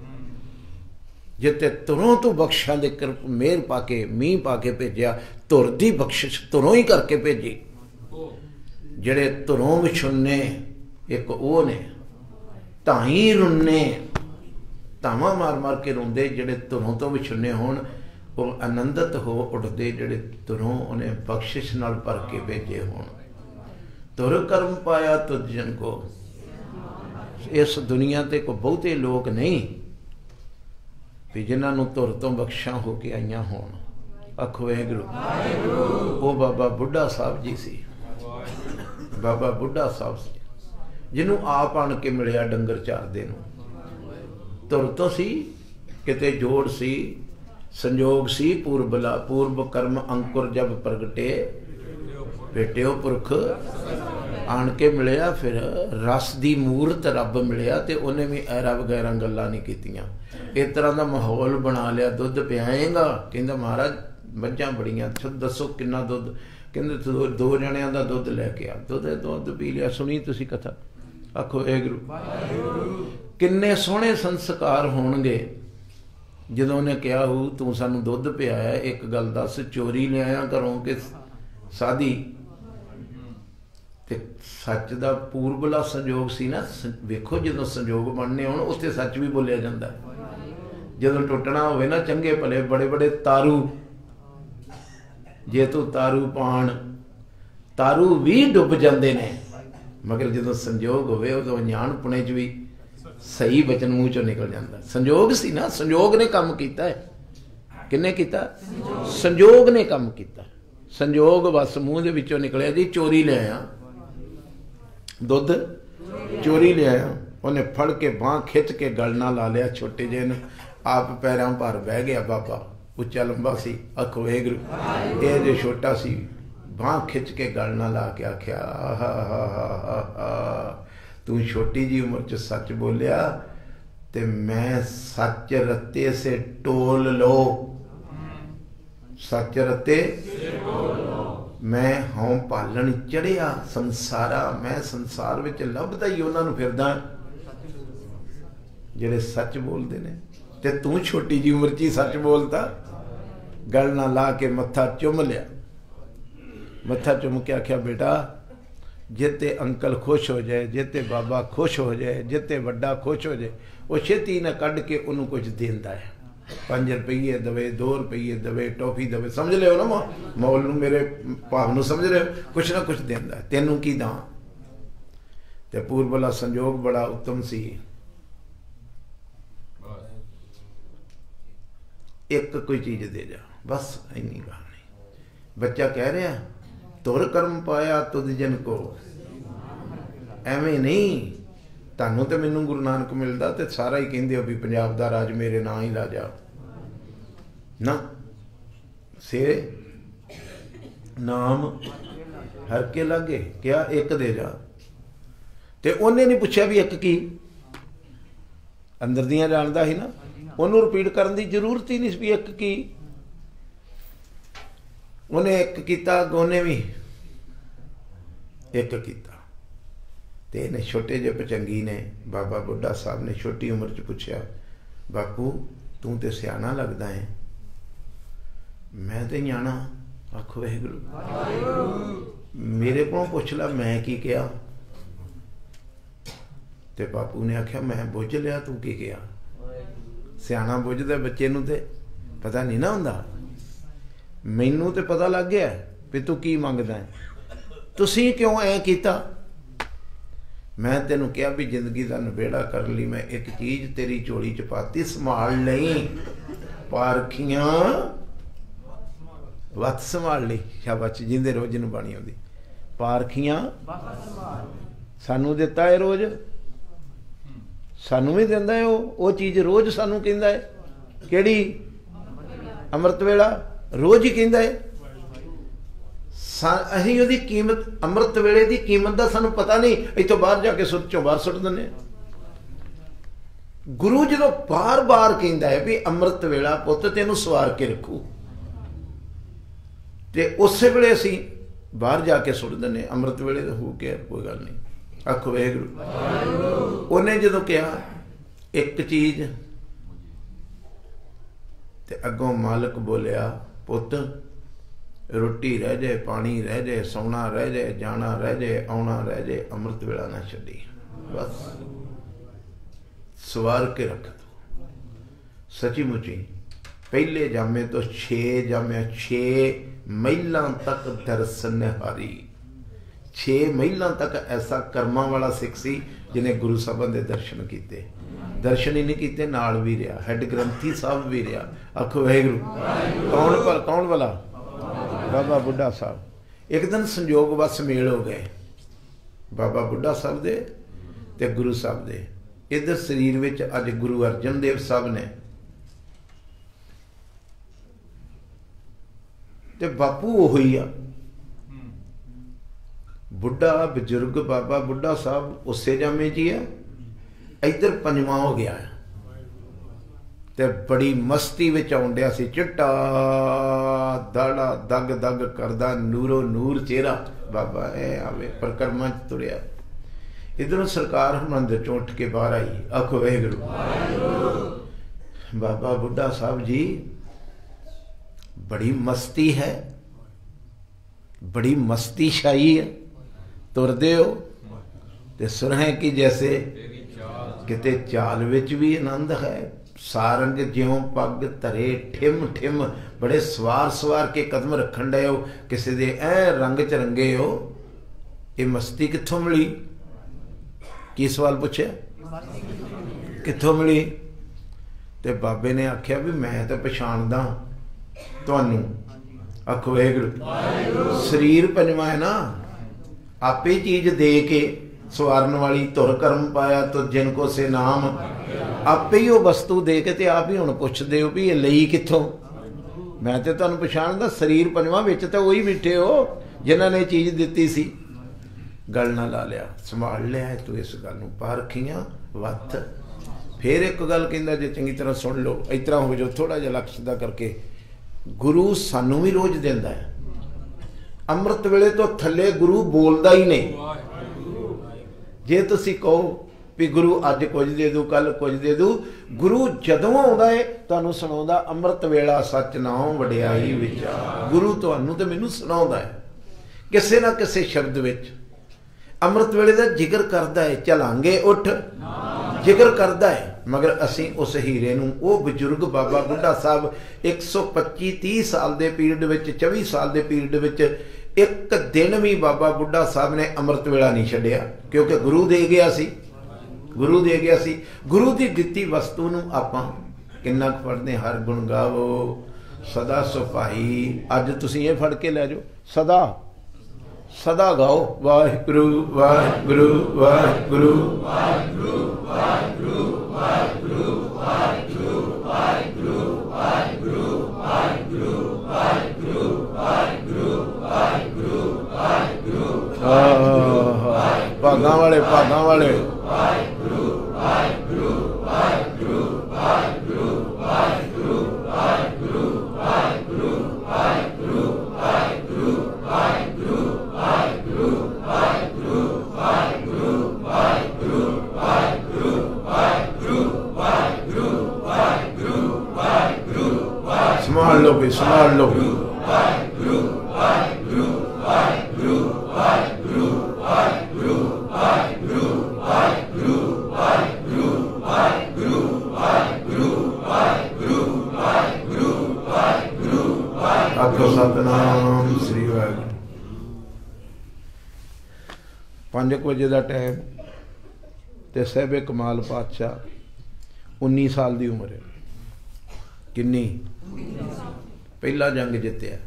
जिते तुरों तो बख्शा दे कर मेहर पाके मीह पाके भेजा। तुर दी बख्शिश तुरों ही करके भेजी। जिहड़े तुरों विछुन्ने एक वो ने, ताई रुन्ने, तावा मार मार के रोंदे। जिहड़े तुरों तो विछुन्ने होण वो आनंदित हो उठते। जिहड़े तुरों उन्हें बख्शिश नाल भर के भेजे होण। तुर कर्म पाया तुझ जन को। इस दुनिया ते को बहुते लोग नहीं भी जिन्होंने तुर तो बख्शा हो के आईया होण। आखो वाहिगुरू। वो बाबा बुढ़ा साहब जी सी। बाबा बुढ़ा साहब सी जिन्हों आप आन के मिलिया डंगर चारदे नूं। तुर तो सी, किते जोड़ सी, संजोग सी, पूर्व कर्म अंकुर जब प्रगटे बेटिओ पुरख आन के मिलिया। फिर रस दी मूर्त रब मिलिया ते उन्हें भी ऐरा वगैरा गल्लां नहीं कीतियां। इस तरह का माहौल बना लिया। दुध पियाएगा? कहंदा महाराज मझां बड़ियां, दसो किन्ना दुध? कहंदे 2 जणियां दा दुध लैके आ। दुध पी लिया। सुनी तुसी कथा? आखो वाहिगुरू। किन्ने सोहणे संस्कार होणगे जदों ने कहा हो तू सानू दुध पियाया। एक गल दस, चोरी लिआया घरों कि साधी? ते सच दा पूर्वला संजोग सी ना। वेखो जदों संजोग बनने होण उत्थे सच भी बोलिया जांदा। जदों टुटना होवे ना, चंगे भले बड़े बड़े तारू, जे तू तारू पाण, तारू भी डुब जांदे ने। मगर जो संजोग होवे उदों अनजाणपुणे च भी सही बचन मूँह चों निकल जाता। संजोग सी ना, संजोग ने काम कीता है। किन्ने कीता? संजोग ने काम कीता। संजोग बस मूँह दे विचों निकलिया जी चोरी ले आया दुध, चोरी ले आया। उन्हें फड़ के बांह खिंच के गल ना ला लिया छोटे जे ने। आप पैरों पर बह गया। बाबा उच्चा लंबा सी। आखो वाहिगुरू। ये जो छोटा सी, बांह खिंच के गल ना ला के आख्या, तू छोटी जी उम्र च सच बोलिया ते मैं सच रत्ते से टोल लो। सच रत्ते मैं हों पालन चढ़िया संसारा। मैं संसार विच लभदा ही उन्हां नूं फिरदा जिहड़े सच बोलदे ने। ते तू छोटी जी उम्र च ही सच बोलता। गल ना ला के मत्था चुम लिया। मत्था चुम के आख्या बेटा जिते अंकल खुश हो जाए, जिते बाबा खुश हो जाए, जिते वड्डा खुश हो जाए, वो छेती न कढ़ के उन्होंने कुछ देंदा है। 5 रुपये दवे, 2 रुपये दवे, टॉफी दवे, समझ लियो ना मौल नूं, मेरे भाव नूं समझ रहे हो, कुछ ना कुछ देंदा, तेनों की दां। ते पूर्व वाला संयोग बड़ा उत्तम सी, एक कोई चीज दे जा, बस इन्नी गल नहीं। बच्चा कह रहा तुर कर्म पाया तुद जन को, एवें नहीं, तानू तो मैनू गुरु नानक मिलता तो सारा ही कहते हो भी पंजाब दा राज मेरे नां ही ला जा ना, से नाम हर के लागे क्या एक दे जा। ते उन्हें नहीं पूछा भी एक की, अंदर दियां जानदा ही ना, उन्होंने रिपीट करने की जरूरत ही नहीं भी एक की, उन्हें एक किया, उन्हें भी एक किया। ते इन्हें छोटे जे पचंगी ने, बाबा बुढ़ा साहब ने छोटी उम्र च पूछा, बापू तू तो सियाना लगता है, मैं तो न्याणा, आखो वाहिगुरू मेरे को पूछ ला मैं की किया। ते बापू ने आख्या मैं बुझ लिया, तू की किया। सियाना बुझदा, बच्चे नूं ते पता नहीं ना हुंदा, मैनू तो पता लग गया भी तू की मंगदा है, तुसीं क्यों ऐ कीता। मैं तेनू कहा भी जिंदगी का नबेड़ा कर ली, मैं एक चीज तेरी झोली च पाती, संभाल लई, पारखियां वत संभाल ली, शाबाश जिंदे रोज नूं बाणी आउंदी, पारखियां सानू दिता है रोज, सानू भी दिंदा है वो चीज़ रोज सानू कहंदा है, किहड़ी अमृत वेला रोज ही कहंदा है। असीं उहदी कीमत, अमृत वेले की कीमत का सानू पता नहीं, इत्थों बाहर जाके सुर चों बाहर सुट दिंदे। गुरु जो बार बार कहंदा है भी अमृत वेला पुत्त तैनूं सवार के रखू, ते उस वेले असीं बाहर जाके सुट दिंदे, अमृत वेले हो के कोई गल नहीं, आखो वाहिगुरू। उन्हें जो कहा एक चीज, ते अगों मालिक बोलिया पुत रोटी रह जाए, पानी रह जाए, सौना रह जाए, जाना रह जाए, आना रह जाए, अमृत वेला ना छड्डी, बस सवार के रख दो। सची मुची पहले जामे तो 6 जामे 6 महिला तक दर्शन हारी, 6 महिला तक ऐसा कर्मा वाला सिख सी जिन्हें गुरु साहबां दे दर्शन किए, दर्शन ही नहीं किए नाल भी रहा, हैड ग्रंथी साहब भी रहा, आखो वाहिगुरू। कौन पर कौन वाला बाबा बुढ़ा साहब। एक दिन संयोग बस मेल हो गए बाबा बुढ़ा साहब दे ते गुरु साहब दे। इधर शरीर विच अज गुरु अर्जन देव साहब ने ते बापू ओही आ, बुढ़ा बजुर्ग बाबा बुढ़ा साहब उसे जामे जी है, इधर पंजवा हो गया है, ते बड़ी मस्ती विच आउंदिया सी, चिट्टा दाड़ा दग दग करदा, नूरो नूर चेहरा, बाबा ए आवे परिक्रमा च तुरिया। इधरों सरकार मंदिर चों उठ के बाहर आई, आखो वाहिगुरू। बाबा बुढ़ा साहब जी बड़ी मस्ती है, बड़ी मस्ती शाही है, तुरदे हो ते सुरहें की जैसे, किते चाल विच भी आनंद है, सारंग ज्यों पग धरे ठिम ठिम, बड़े सवार सवार के कदम रखन डे हो, किसी दे ऐ रंग च रंगे हो, ये मस्ती कित्थों मिली? की सवाल पूछे कित्थों मिली? ते बाबे ने आख्या भी मैं तो पछाणदा तुहानू, आखो वाहिगुरू। शरीर पंजवा है ना, आपे चीज दे के सवारन वाली, तुर कर्म पाया तो जिनको से नाम, आपे ही वो वस्तु दे के ते आप ही हुण पुछदे हो भी ये लई कित्थों? मैं तो तुहानू पछाणदा, शरीर पंजवा विच तो वही बैठे हो जिन्हां ने चीज दिती सी। गल ना ला लिया, संभाल लिया है तू इस गल नूं, पारखियां वत। फिर एक गल कहंदा जे चंगी तरह सुन लो, इस तरह हो जाओ थोड़ा जिहा लक्ष्य दा करके, गुरु सानू भी रोज दिंदा है, अमृत वेले तो थले गुरु बोलदा ही नहीं। जे तुसी कहो भी गुरु अज कुछ दे दू कल कुछ दे दू, गुरु जदों आउंदा है तुहानू सुणाउंदा, अमृत वेला सच नाम वडियाई विचार, गुरु तुहानू ते मैनू सुणाउंदा है किसे ना किसे शब्द विच। अमृत वेले दा जिक्र करदा है, चलांगे उठ जिक्र करता है, मगर असी उस हीरे नूं वो बजुर्ग बाबा बुढ़ा साहब 125-30 साल के पीरियड विच 24 साल के पीरियड विच एक दिन भी बाबा बुढ़ा साहब ने अमृत वेला नहीं छड्डिया, क्योंकि गुरु दे गया सी, गुरु दे गया सी। गुरु की दिती वस्तु नूं आपां किन्ना पढ़ते, हर गुण गावो सदा सुभाई। अज तुसीं ये फड़ के लै जाओ, सदा सदा गाओ वाहिगुरु वाहिगुरु वाहिगुरु वाहिगुरु वाहिगुरु वाहिगुरु वाहिगुरु वाहिगुरु वाहिगुरु वाहिगुरु वाहिगुरु वाहिगुरु वाहिगुरु वाहिगुरु भागां वाले भागां वाले वाहिगुरु वाहिगुरु वाहिगुरु वाहिगुरु वाहिगुरु वाहिगुरु वाहिगुरु वाहिगुरु वाहिगुरु वाहिगुरु वाहिगुरु वाहिगुरु वाहिगुरु वाहिगुरु वाहिगुरु वाहिगुरु वाहिगुरु वाहिगुरु वाहिगुरु संभाल लो भी, संभाल लो। वाहिगुरु वाहिगुरु वाहिगुरु वाहिगुरु वाहिगुरु वाहिगुरु वाहिगुरु वाहिगुरु वाहिगुरु वाहिगुरु वाहिगुरु वाहिगुरु वाहिगुरु आखो सतनाम श्री वाहिगुरु। 5 बजे का टाइम ते साहिबे कमाल पातशाह 19 साल की उम्र है। किन्नी? पहला जंग जितया,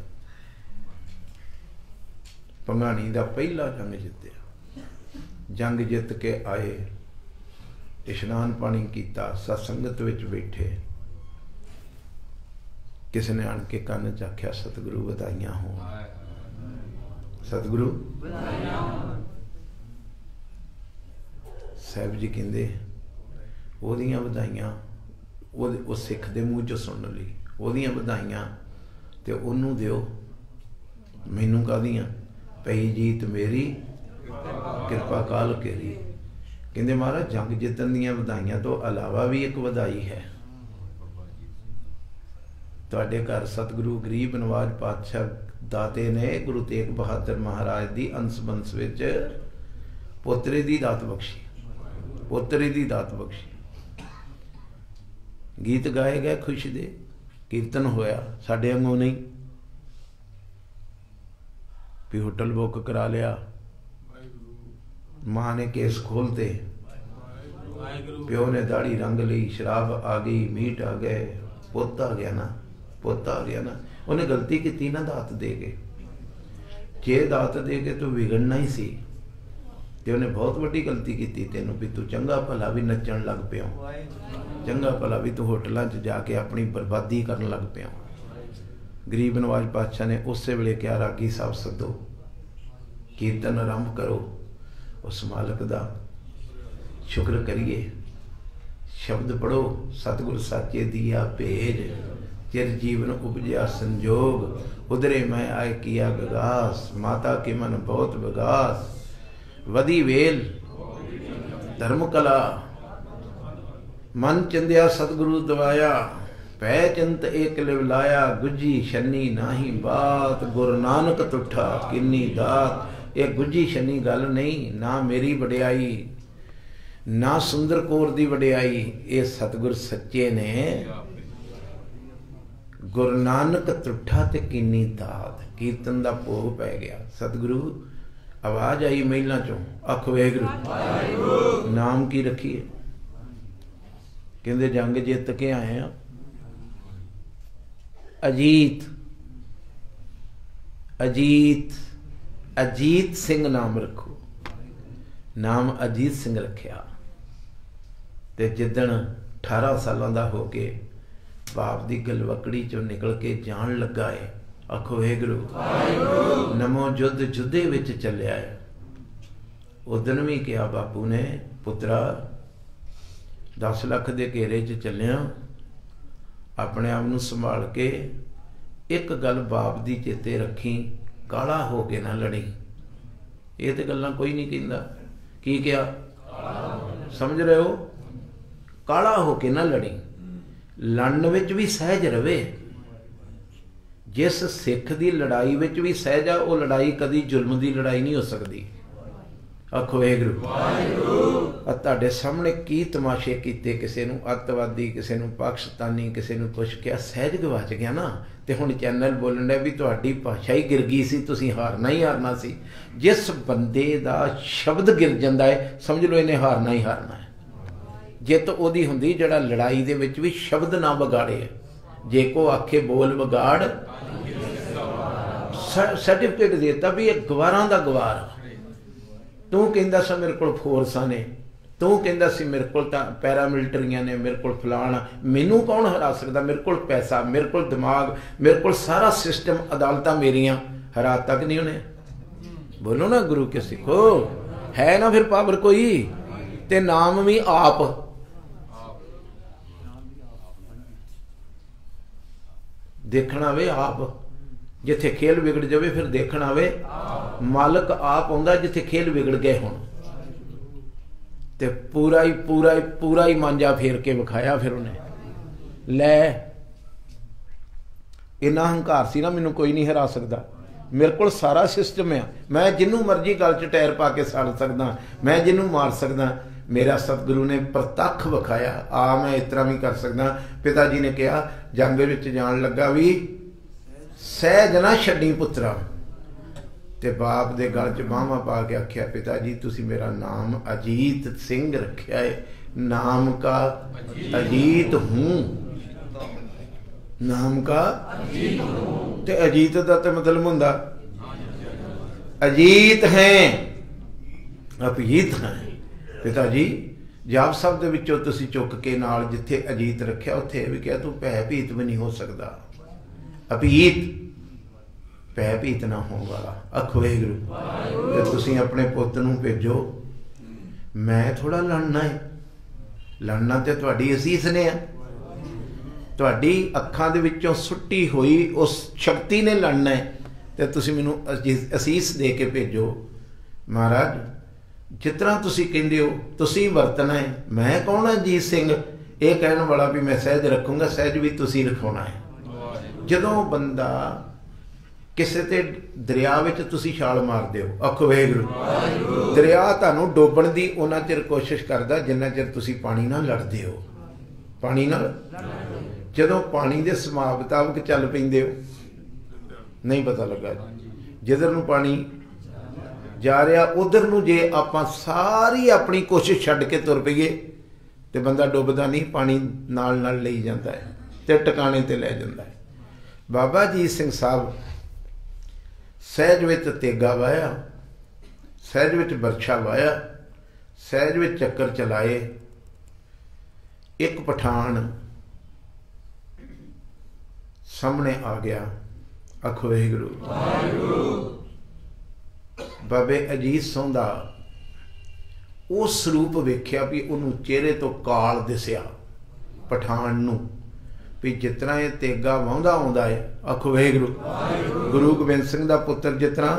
भंगाणी का पहला जंग जितया। जंग जित के आए, इशनान पानी किया, सत्संगत विच बैठे, किसी ने आन के कान च आख्या सतगुरु बधाइयां हो, सतगुरु साहब जी कहते ओदियां बधाइयां वो सिख दे मूँह चो सुन ली, ओदियां बधाइयां ते ओनू दिओ, मैनू काहदियां? पई जीत मेरी कृपा काल केरी। कहते महाराज जंग जितन दियां बधाइयां तो अलावा भी एक बधाई है। तुहाडे घर सतगुरु गरीब नवाज पातशाह दाते ने गुरु तेग बहादुर महाराज की अंश बंश विच पोतरे की दात बख्शी, पोतरे की दात बख्शी। गीत गाए गए खुशी दे, कीर्तन होया, साडे वांगू नहीं भी होटल बुक करा लिया, मां ने केस खोलते, प्यो ने दाढ़ी रंग ली, शराब आ गई, मीट आ गए, पुत आ गया ना, पुत आ गया ना। उन्हें गलती की ना दात दे के, जे दात दे के तो विगड़ना ही सी, ते उन्हें बहुत वड्डी गलती की तेनों भी तू चंगा भला भी नचन लग पिया, चंगा भला भी तू होटलों च जाके अपनी बर्बादी करन लग पिया। गरीब नवाज पातशाह ने उस वेले क्या रागी साहब सदो, कीर्तन आरंभ करो, उस मालक दा शुक्र करिए, शब्द पढ़ो, सतगुर साचे दिया भेज, चिर जीवन उपजया संजोग, उधरे मैं आए किया विगास, माता के मन बहुत विगास, वदी वेल धर्म कला, मन चंदिया सतगुरु दवाया, पै चिंत एक लिवलाया, गुजी शनी नाही बात, गुरु नानक तुठा किन्नी दात। ये गुजी शनी गल नहीं, ना मेरी वडियाई ना सुंदर कौर दी वडियाई, ये सतगुर सच्चे ने गुरु नानक तुठा ते किन्नी दात। कीर्तन दा भोग पै गया, सतगुरु आवाज आई महिला चों, अख वाहिगुरू, नाम की रखिए? कहते जंग जित के आए हैं, अजीत, अजीत, अजीत सिंह नाम रखो। नाम अजीत सिंह रखिया ते जिदन 18 सालों का हो के बाप की गलवकड़ी चो निकल के जान लगा है, आखो वाहिगुरू, नमो युद्ध जुद्धे विच चलिया है। उदन भी कहा बापू ने, पुत्रा 10 लाख के घेरे च चलिया, अपने आप नूं संभाल के एक गल बाप दी चेते रखी, काला हो के ना लड़ी। ये तो गल्लां कोई नहीं कहंदा, की क्या समझ रहे हो? काला हो के ना लड़ी, लड़न विच भी सहज रवे। जिस सिख की लड़ाई विच भी सहज आ, वो लड़ाई कदी जुल्म की लड़ाई नहीं हो सकती। आखो वाहिगुरू। तुहाडे सामने की तमाशे कीते, किसी नूं अतवादी, किसी नूं पाकिस्तानी, किसी नूं कुछ किया, सहज गवाच गया ना। तो हुण चैनल बोलण भी तुहाडी भाषा ही गिर गई सी, तुसीं हारना ही हारना सी। जिस बंदे दा शब्द गिर जांदा है समझ लो इन्हें हारना ही हारना है। जित उहदी हुंदी जिहड़ा लड़ाई दे विच भी शब्द ना बगाड़े। जे को आखे बोल बगाड़, सर्टिफिकेट देता भी ये गवारां दा गवार। तू कहंदा सा मेरे कोल फोर्सां ने, तू कहंदा सी मेरे कोल तां पैरामिलिटरियां ने, मेरे कोल फलाना, मैनू कौन हरा सकदा, मेरे कोल पैसा, मेरे कोल दिमाग, मेरे कोल सारा सिस्टम, अदालतां मेरियां, हरा तक नहीं उन्हें। बोलो ना गुरु के सिखो, है ना फिर पावर कोई, ते नाम भी आप। देखना वे आप, जिथे खेल बिगड़ जाए फिर देखना वे मालक आप आउंदा, जिथे खेल बिगड़ गए हुण ते पूरा ही मांजा फेर के विखाया। फिर उन्हें लै इन्ना हंकार सी ना, मैनू कोई नहीं हरा सकता, मेरे को सारा सिस्टम है, मैं जिन्हों मर्जी गल च टायर पा के सड़ सकदा, मैं जिन्हों मार सकदा। मेरा सतगुरु ने प्रतख विखाया, आ मैं इस तरह भी कर सकदा। पिता जी ने कहा जंग विच जान लगा भी सहज ना छड्डी पुत्रा, ते बाप दे गल च बाहवां पा के आख्या पिता जी तुसी मेरा नाम अजीत सिंह रखिया है, नाम का अजीत हूं, नाम का ते अजीत दा ते मतलब हुंदा अजीत हैं अपजीत हैं। पिता जी जाप साहब दे विचों तुसी चुक के नाल जिथे अजीत रखिया उत्थे भी कहा तू भयभीत भी नहीं हो सकदा, अपीत भयभीत ना होने वाला। आखो वाहिगुरू। ते तुसी अपने पुੱਤ नूं भेजो, मैं थोड़ा लड़ना है, लड़ना ते तुहाडी असीस ने है, तुहाडी अखां दे विचों सुट्टी हुई उस शक्ति ने लड़ना है, ते तुसी मैनूं असीस दे के भेजो। महाराज जिस तरह तुसी कहंदे हो तुसी वरतना है, मैं कौन अजीत सिंह ये कहने वाला भी मैं सहज रखूँगा, सहज भी तुसी रखाउणा है। जदों बंदा किसी ते दरिया विच तुसी छाल मारदे हो, आखो वाहिगुरू, दरिया तुहानूं डोबण दी उन्ना चिर कोशिश करदा जिन्ना चिर तुसी पानी नाल लड़दे हो। पानी नाल जदों पानी दे समा मुताबक चल पैंदे हो नहीं पता लगा, जिधर नूं पानी जा रहा उधर नूं जे आपां सारी अपनी कोशिश छड्ड के तुर पईए ते बंदा डुबदा नहीं, पानी नाल नाल लई जांदा है ते टिकाणे ते लै जांदा है। बाबा अजीत सिंह साहब सहज विच तेगा वाया, सहज विच बरछा वाया, सहज विच चक्कर चलाए। एक पठान सामने आ गया, आखो वाहिगुरू। बाबे अजीत सिंह दा वो स्वरूप वेख्या भी उन्होंने चेहरे तो काल दिसिया पठान नूं भी जितना ये तेगा वाहुंदा आउंदा है। आखो वाहिगुरू। गुरु गोबिंद सिंह दा पुत्र जितना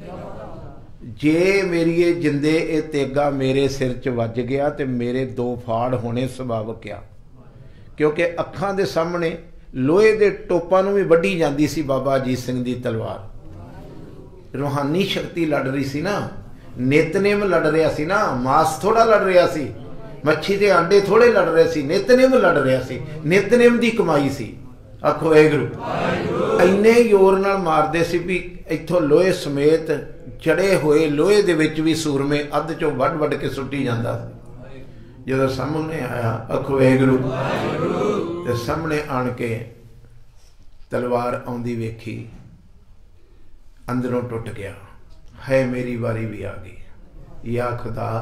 जे मेरी ये जिंदे ये तेगा मेरे सिर च वज गया तो मेरे दो फाड़ होने सुभाविक आ, क्योंकि अखां दे सामने लोहे दे टोपां नूं भी वड्डी जांदी सी बाबा अजीत सिंह दी तलवार। रूहानी शक्ति लड़ रही सी ना, नितनेम लड़ रहा सी ना, मास थोड़ा लड़ रहा सी, मच्छी के आंडे थोड़े लड़ रहे सी, नितनेम लड़ रहा सी, नितनेम दी कमाई सी। आखो वाहिगुरू। इन्ने जोर नाल मारदे सी भी इत्थों लोहे समेत जड़े हुए लोहे दे विच भी सूरमे अध चों वड वड के सुट्टी जांदा। जदों सामने आया आखो वाहिगुरू ते सामने आण के तलवार आउंदी वेखी, अंदरों टुट गया, है मेरी बारी भी आ गई। या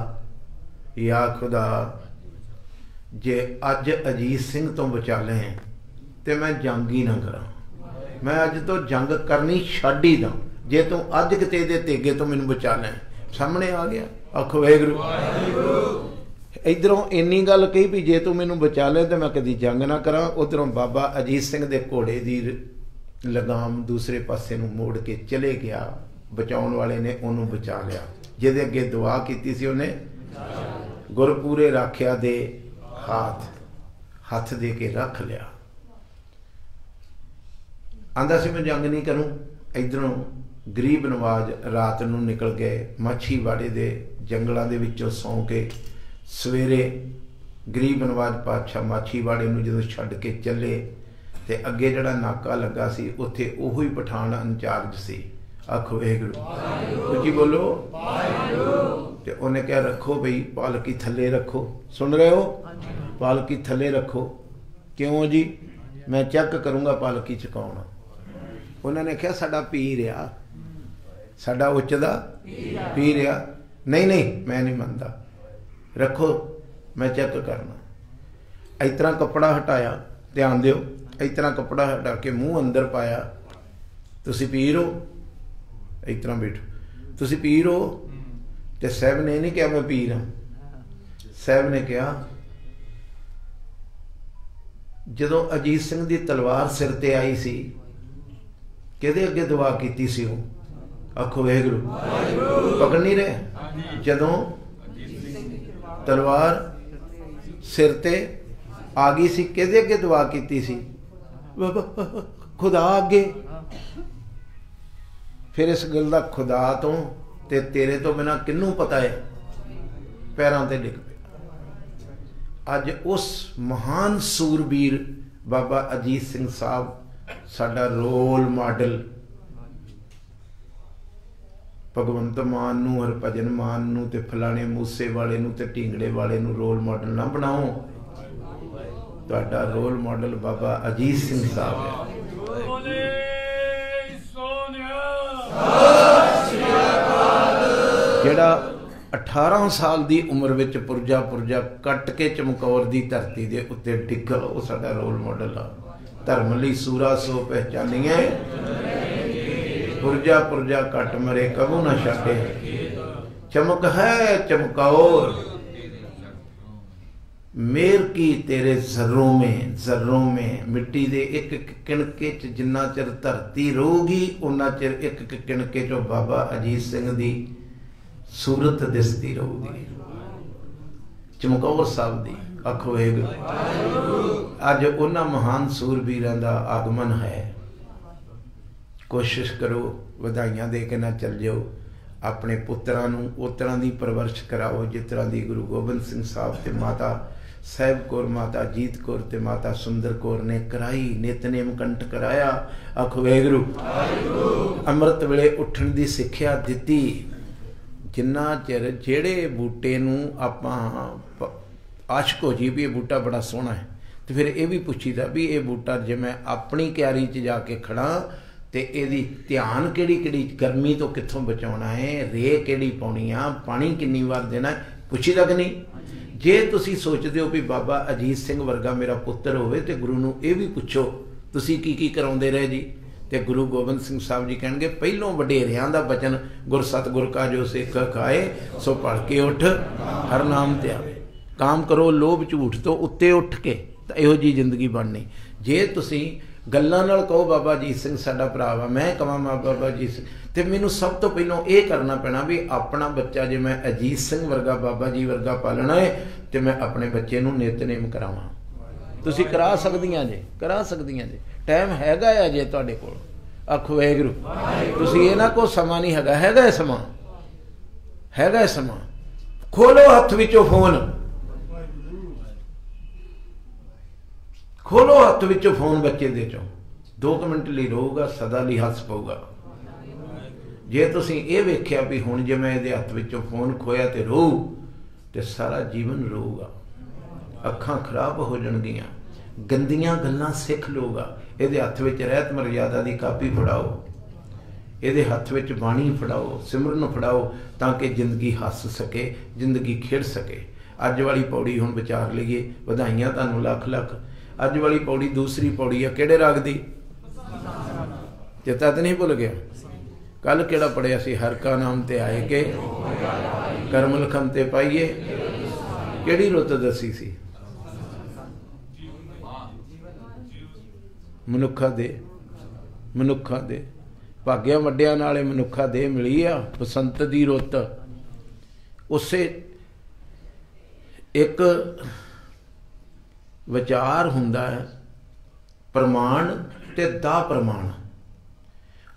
खुदा जे अज अजीत सिंह तो बचा लें तो मैं जंग ही ना करा, मैं अज तो जंग करनी छड्ड ही दा, जे तू अज किते दे तेगे तो मैनू बचा लें। सामने आ गया, आखो वाहिगुरू। इधरों इन्नी गल कही भी जे तू मैनू बचा ले तो मैं कदी जंग ना करा, उधरों बाबा अजीत सिंह दे घोड़े दी लगाम दूसरे पासे नूं मोड़ के चले गया। बचाउण वाले ने उन्होंने बचा लिया, जिहदे अगे दुआ कीती सी उन्हें गुरपूरे राखिया दे हाथ दे के रख लिया। आंदा सी मैं जंग नहीं करूं। इधरों गरीब नवाज रात नूं निकल गए, मच्छी वाड़े दे जंगलों के विचों सौ के सवेरे गरीब नवाज पातशाह माछीवाड़े नूं जदों छड्ड के चले ते अगे जिहड़ा नाका लगा सी उत्थे ओहो ही पठान इंचार्ज सी। आखो वाहिगुरू, उची बोलो। ते उन्हें क्या रखो बई पालकी थले रखो। सुन रहे हो? पालकी थले रखो। क्यों जी? मैं चेक करूँगा पालकी च कौन। उन्होंने क्या साडा पीर आ, साडा उच्च दा पीर आ। नहीं नहीं मैं नहीं मनता, रखो मैं चेक करना। इस तरह कपड़ा हटाया, ध्यान दिओ, इस तरह कपड़ा हटा के मुँह अंदर पाया। तुसी पीर हो? इस तरह बैठो। तुसी पीर हो? तो साहब ने नहीं कहा मैं पीर हाँ। साहब ने कहा जदों अजीत सिंह की तलवार सिर ते आई सी, किहदे अगे दुआ कीती सी वो? आखो वाहिगुरू। पकड़ नहीं रहे? जदों तलवार सिर ते आ गई सी, किहदे अगे दुआ कीती सी? खुदा अगे। फिर इस गल का खुदा तो ते तेरे तो बिना किन्नू पता है? पैरों ते डिग पे। अज उस महान सूरबीर बाबा अजीत सिंह साहब साडा रोल मॉडल। भगवंत मान नूं, हरभजन मान नूं ते फलाने मूसे वाले नूं ते ढींगड़े वाले नूं रोल मॉडल ना बनाओ। तुहाडा रोल मॉडल बाबा अजीत सिंह साहब है। जिहड़ा 18 साल की उम्र विच पुरजा पुरजा कट के चमकौर की धरती के उत्ते डिगल, वो साडा रोल मॉडल आ। धर्म लई सूरा सो पहचानिए, पुरजा पुरजा कट मरे कबू न छाटे। चमक है चमकौर मेर की तेरे जर्रों में, जर्रों में। मिट्टी दे एक एक किणके च जिन्ना चिर धरती रहूगी उन्ना चिर एक एक किणके चो बाबा अजीत सिंह दी सूरत दिसती रहूगी। चमकौर साहब दी। आखो वाहिगुरू। अज उन्हां महान सूरबीरां दा आगमन है। कोशिश करो, वधाइयां दे के ना चल जाओ। अपने पुत्रां नूं उस तरह की परवरिश कराओ जिस तरह की गुरु गोबिंद सिंह साहब ते माता साहिब कौर, माता जीत कौर ते माता सुंदर कौर ने कराई। नितनेम कंठ कराया। आखो वाहिगुरू। अमृत वेले उठण की सिक्ख्या दिती। जिन्ना चिर जेड़े बूटे नूं आपां आशक हो जी भी ये बूटा बड़ा सोहना है, तो फिर ये भी पुछीदा भी ये बूटा जे मैं अपनी क्यारी च जाके खड़ा तो यदी ध्यान किहड़ी गर्मी तो कित्थों बचाउणा है, रे किहड़ी पाउणी आ, पानी किन्नी वार देना है, पुछीदा कि नहीं? जे तुसी सोचदे हो भी बाबा अजीत सिंह वर्गा मेरा पुत्र होवे ते गुरु नूं ये भी पुछो तुसी की कराउंदे रहे जी। ते गुरु गोबिंद सिंह साहब जी कहणगे पहलों वडेरियां दा बचन गुर सतगुर का जो सिख खाए सो पढ़ के उठ हर नाम ते आवे। काम करो लोभ झूठ तो उत्ते उठ के, तो इहो जी जिंदगी बननी। जे तुसी गल्लां नाल कहो बाबा अजीत सिंह साडा भरा वा, मैं कहां बाबा अजीत सिंह, तो मैनूं सब तो पहलों ये करना पैना भी अपना बच्चा जे मैं अजीत सिंह वर्गा बाबा जी वर्गा पालना है तो मैं अपने बच्चे नूं नितनेम करावां। तुसी करा सकदियां जे, करा सकदियां जे, टाइम हैगा है जे तुहाडे कोल। आखो वाहिगुरू। तुसी ये ना को समा नहीं हैगा, हैगा है समा, हैगा है समा। खोलो हथ विचों फोन, खोलो हथ विचों फोन बच्चे दे चो, 2 मिनट लिए रोगा, सदा लिए हस पऊगा। जे तुसी ये वेख्या भी हुण जे मैं इहदे हथ विचों फोन खोया तो रोऊ तो सारा जीवन रोऊगा। अखां खराब हो जाणगियां, गंदियां गल्लां सिख लूगा। इहदे हथ विच रहत मर्यादा की कापी फड़ाओ, इहदे हथ विच बाणी फड़ाओ, सिमरन फड़ाओ, ताकि जिंदगी हस सके, जिंदगी खेड़ सके। अज वाली पौड़ी हुण विचार लईए, वधाइयां तुहानूं लख लख। अज वाली पौड़ी दूसरी पौड़ी है किहड़े राग दी? चेता तो नहीं भुल गया? कल किहड़ा पढ़िया सी? हर का नाम ते आए के करम लखन ते पाइए। किहड़ी रुत दसी सी? मनुखा दे, मनुखा दे भाग्या वड्डिया नाले मनुखा दे मिली आ बसंत दी रुत। उसे एक विचार हुंदा है प्रमाण ते दा प्रमाण।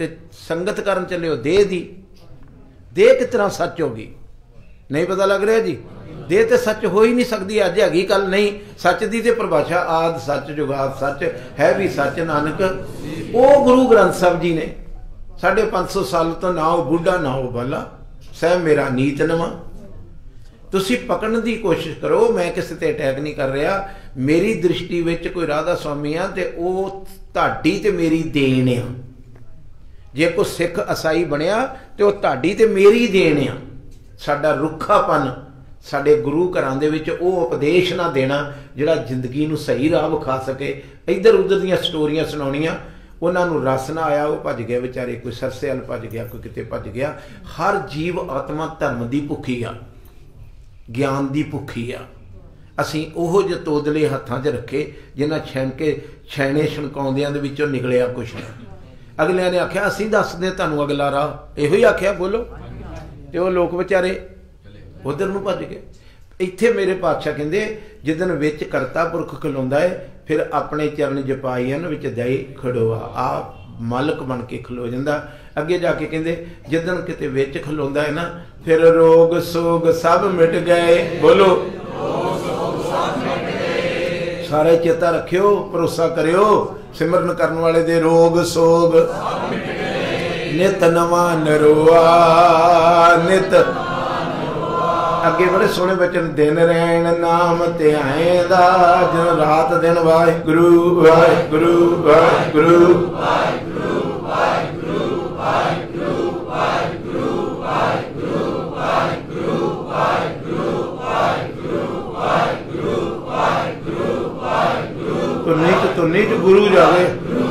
ते संगत करन चले हो देह दी। देह किस तरह सच होगी? नहीं पता लग रहा जी। देह तो सच हो ही नहीं सकती, अज हैगी कल नहीं। सच की तो परिभाषा आद सच जुगाद सच है भी सच नानक। वो गुरु ग्रंथ साहब जी ने 550 साल तो ना हो बुढ़ा ना हो बाला सह मेरा नीत नवा। तुसी पकड़न की कोशिश करो। मैं किसी ते अटैक नहीं कर रहा। मेरी दृष्टि विच कोई राधा स्वामी आ ते ओ तुहाडी ते मेरी देन आ। जे कोई सिख ईसाई बनया तो वह तुहाडी ते मेरी देन आ। साडा रुखापन साडे गुरु घरां दे विच ओ उपदेश ना देना जिहड़ा जिंदगी नूं सही राह विखा सके। इधर उधर दीयां स्टोरियां सुणाउणियां, उन्हां नूं रस ना आया, वो भज गए बेचारे। कोई सरसे अल भज गया, कोई किते भज गया। हर जीव आत्मा धर्म की भुखी आ, ज्ञान की भुखी आ। असीं ओहो जे तोदले हत्थां 'च रखे जिन्हां छणके छैने छणकाउंदियां दे विचों निकलिया कुछ नहीं। अगलियां ने आख्या असीं दसदे तुहानूं अगला राह, इहो ही आख्या बोलो। ते वो लोग बेचारे उधर नूं भज गए। इत्थे मेरे पातशाह कहंदे जिदन विच करता पुरख खलोंदा है फिर अपने चरण जपाईन विच दई खड़ोआ। आप मालक बन के खलो जांदा। अगे जाके कहंदे जिदन किते विच खलोंदा है ना फिर रोग सोग सब मिट गए। बोलो सारे चेता रखियो, भरोसा करियो। सिमरन करन वाले दे रोग सोग नित नवा नरोआ नित। अगे बड़े सोहने बचन दिन रैन नाम ध्याएंदा दिन रात दिन वाहिगुरु वाहिगुरु वाहिगुरु वाहिगुरु वाहिगुरु वाहिगुरु वाहिगुरु वाहिगुरु वाहिगुरु वाहिगुरु वाहिगुरु वाहिगुरु वाहिगुरु वाहिगुरु तो नीच गुरु जावे।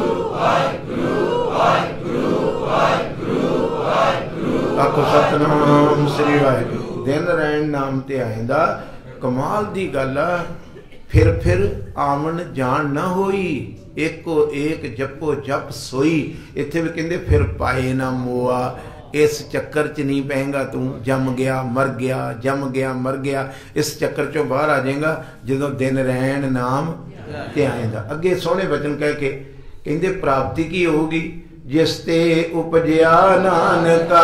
आखो सतनाम श्री वाहिगुरु। दिन रैन नाम ध्याएंदा। कमाल दी गल आ। फिर आमन जान ना होई एको एक जपो जप सोई। इत्थे भी कहंदे फिर पाए ना मोआ। इस चक्कर च नहीं पएगा तू। जम गया मर गया जम गया मर गया। इस चक्कर चों बाहर आ जाएगा जदों दिन रैन नाम ध्याएंदा। अगे सोहने वचन कह के कहंदे प्राप्ति की होगी जिसते उपजया नानका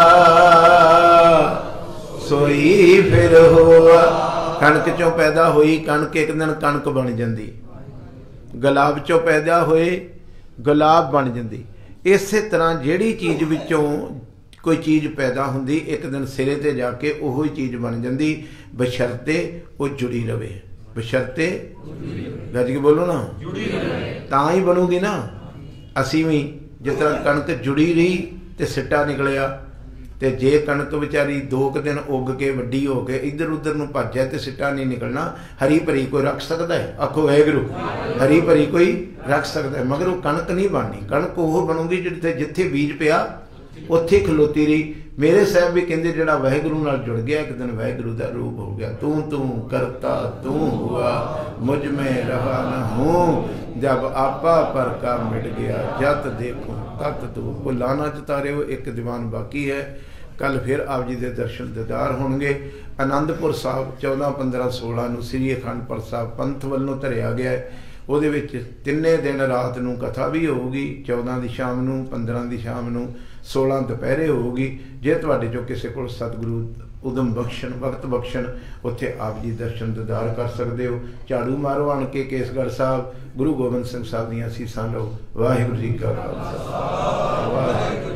सोई फिर होआ। कणक चों पैदा हुई कणक एक दिन कणक बन जाती। गुलाब चों पैदा होए गुलाब बन जाती। इसे तरह जिहड़ी चीज़ विचों कोई चीज़ पैदा हुंदी एक दिन सिरे ते जाके उहो ही चीज़ बन जाती बशर्ते वो जुड़ी रहे। बशर्ते गज के बोलो ना तां ही बनूगी ना। असी भी जिस तरह कणक जुड़ी रही तो सिट्टा निकलिया ते जे कणक बेचारी 2 दिन उग के वड्डी हो के इधर उधर नूं भज जाए तो सिट्टा नहीं निकलना। हरी भरी कोई रख सकता है? आखो वाहिगुरू। हरी भरी कोई रख सकता है मगर वो कणक नहीं बननी। कणक वो बनूगी जिथे जिथे बीज पिया उत्थे खलोती रही। मेरे साहब भी कहते जिहड़ा वाहिगुरू नाल जुड़ गया एक दिन वाहिगुरू का रूप हो गया। तू तू करता तू हुआ मुझ में रहा न हूँ जब आपा पर का मिट गया जत देखो तत तू। वो लाना चतारे हो एक दीवान बाकी है। कल फिर आप जी के दर्शन दीदार होंगे। आनंदपुर साहब 14, 15, 16 नूं श्री अखंड पाठ साहब पंथ वालों धरिया गया है। ਉਹਦੇ ਵਿੱਚ ਤਿੰਨੇ ਦਿਨ ਰਾਤ ਨੂੰ ਕਥਾ ਵੀ ਹੋਊਗੀ। 14 ਦੀ ਸ਼ਾਮ ਨੂੰ 15 ਦੀ ਸ਼ਾਮ ਨੂੰ 16 ਦੁਪਹਿਰੇ ਹੋਊਗੀ। ਜੇ ਤੁਹਾਡੇ ਚੋਂ ਕਿਸੇ ਕੋਲ ਸਤਿਗੁਰੂ ਉਦਮ ਬਖਸ਼ਣ ਵਕਤ ਬਖਸ਼ਣ ਉੱਥੇ ਆਪ ਜੀ ਦਰਸ਼ਨ ਦੀਦਾਰ ਕਰ ਸਕਦੇ ਹੋ। ਝਾੜੂ ਮਾਰੋ ਆਣ ਕੇ ਕੇਸਗੜ੍ਹ ਸਾਹਿਬ ਗੁਰੂ ਗੋਬਿੰਦ ਸਿੰਘ ਸਾਹਿਬ ਦੀਆਂ ਅਸੀਸਾਂ ਲਓ। ਵਾਹਿਗੁਰੂ ਜੀ ਕਾ ਖਾਲਸਾ ਵਾਹਿਗੁਰੂ।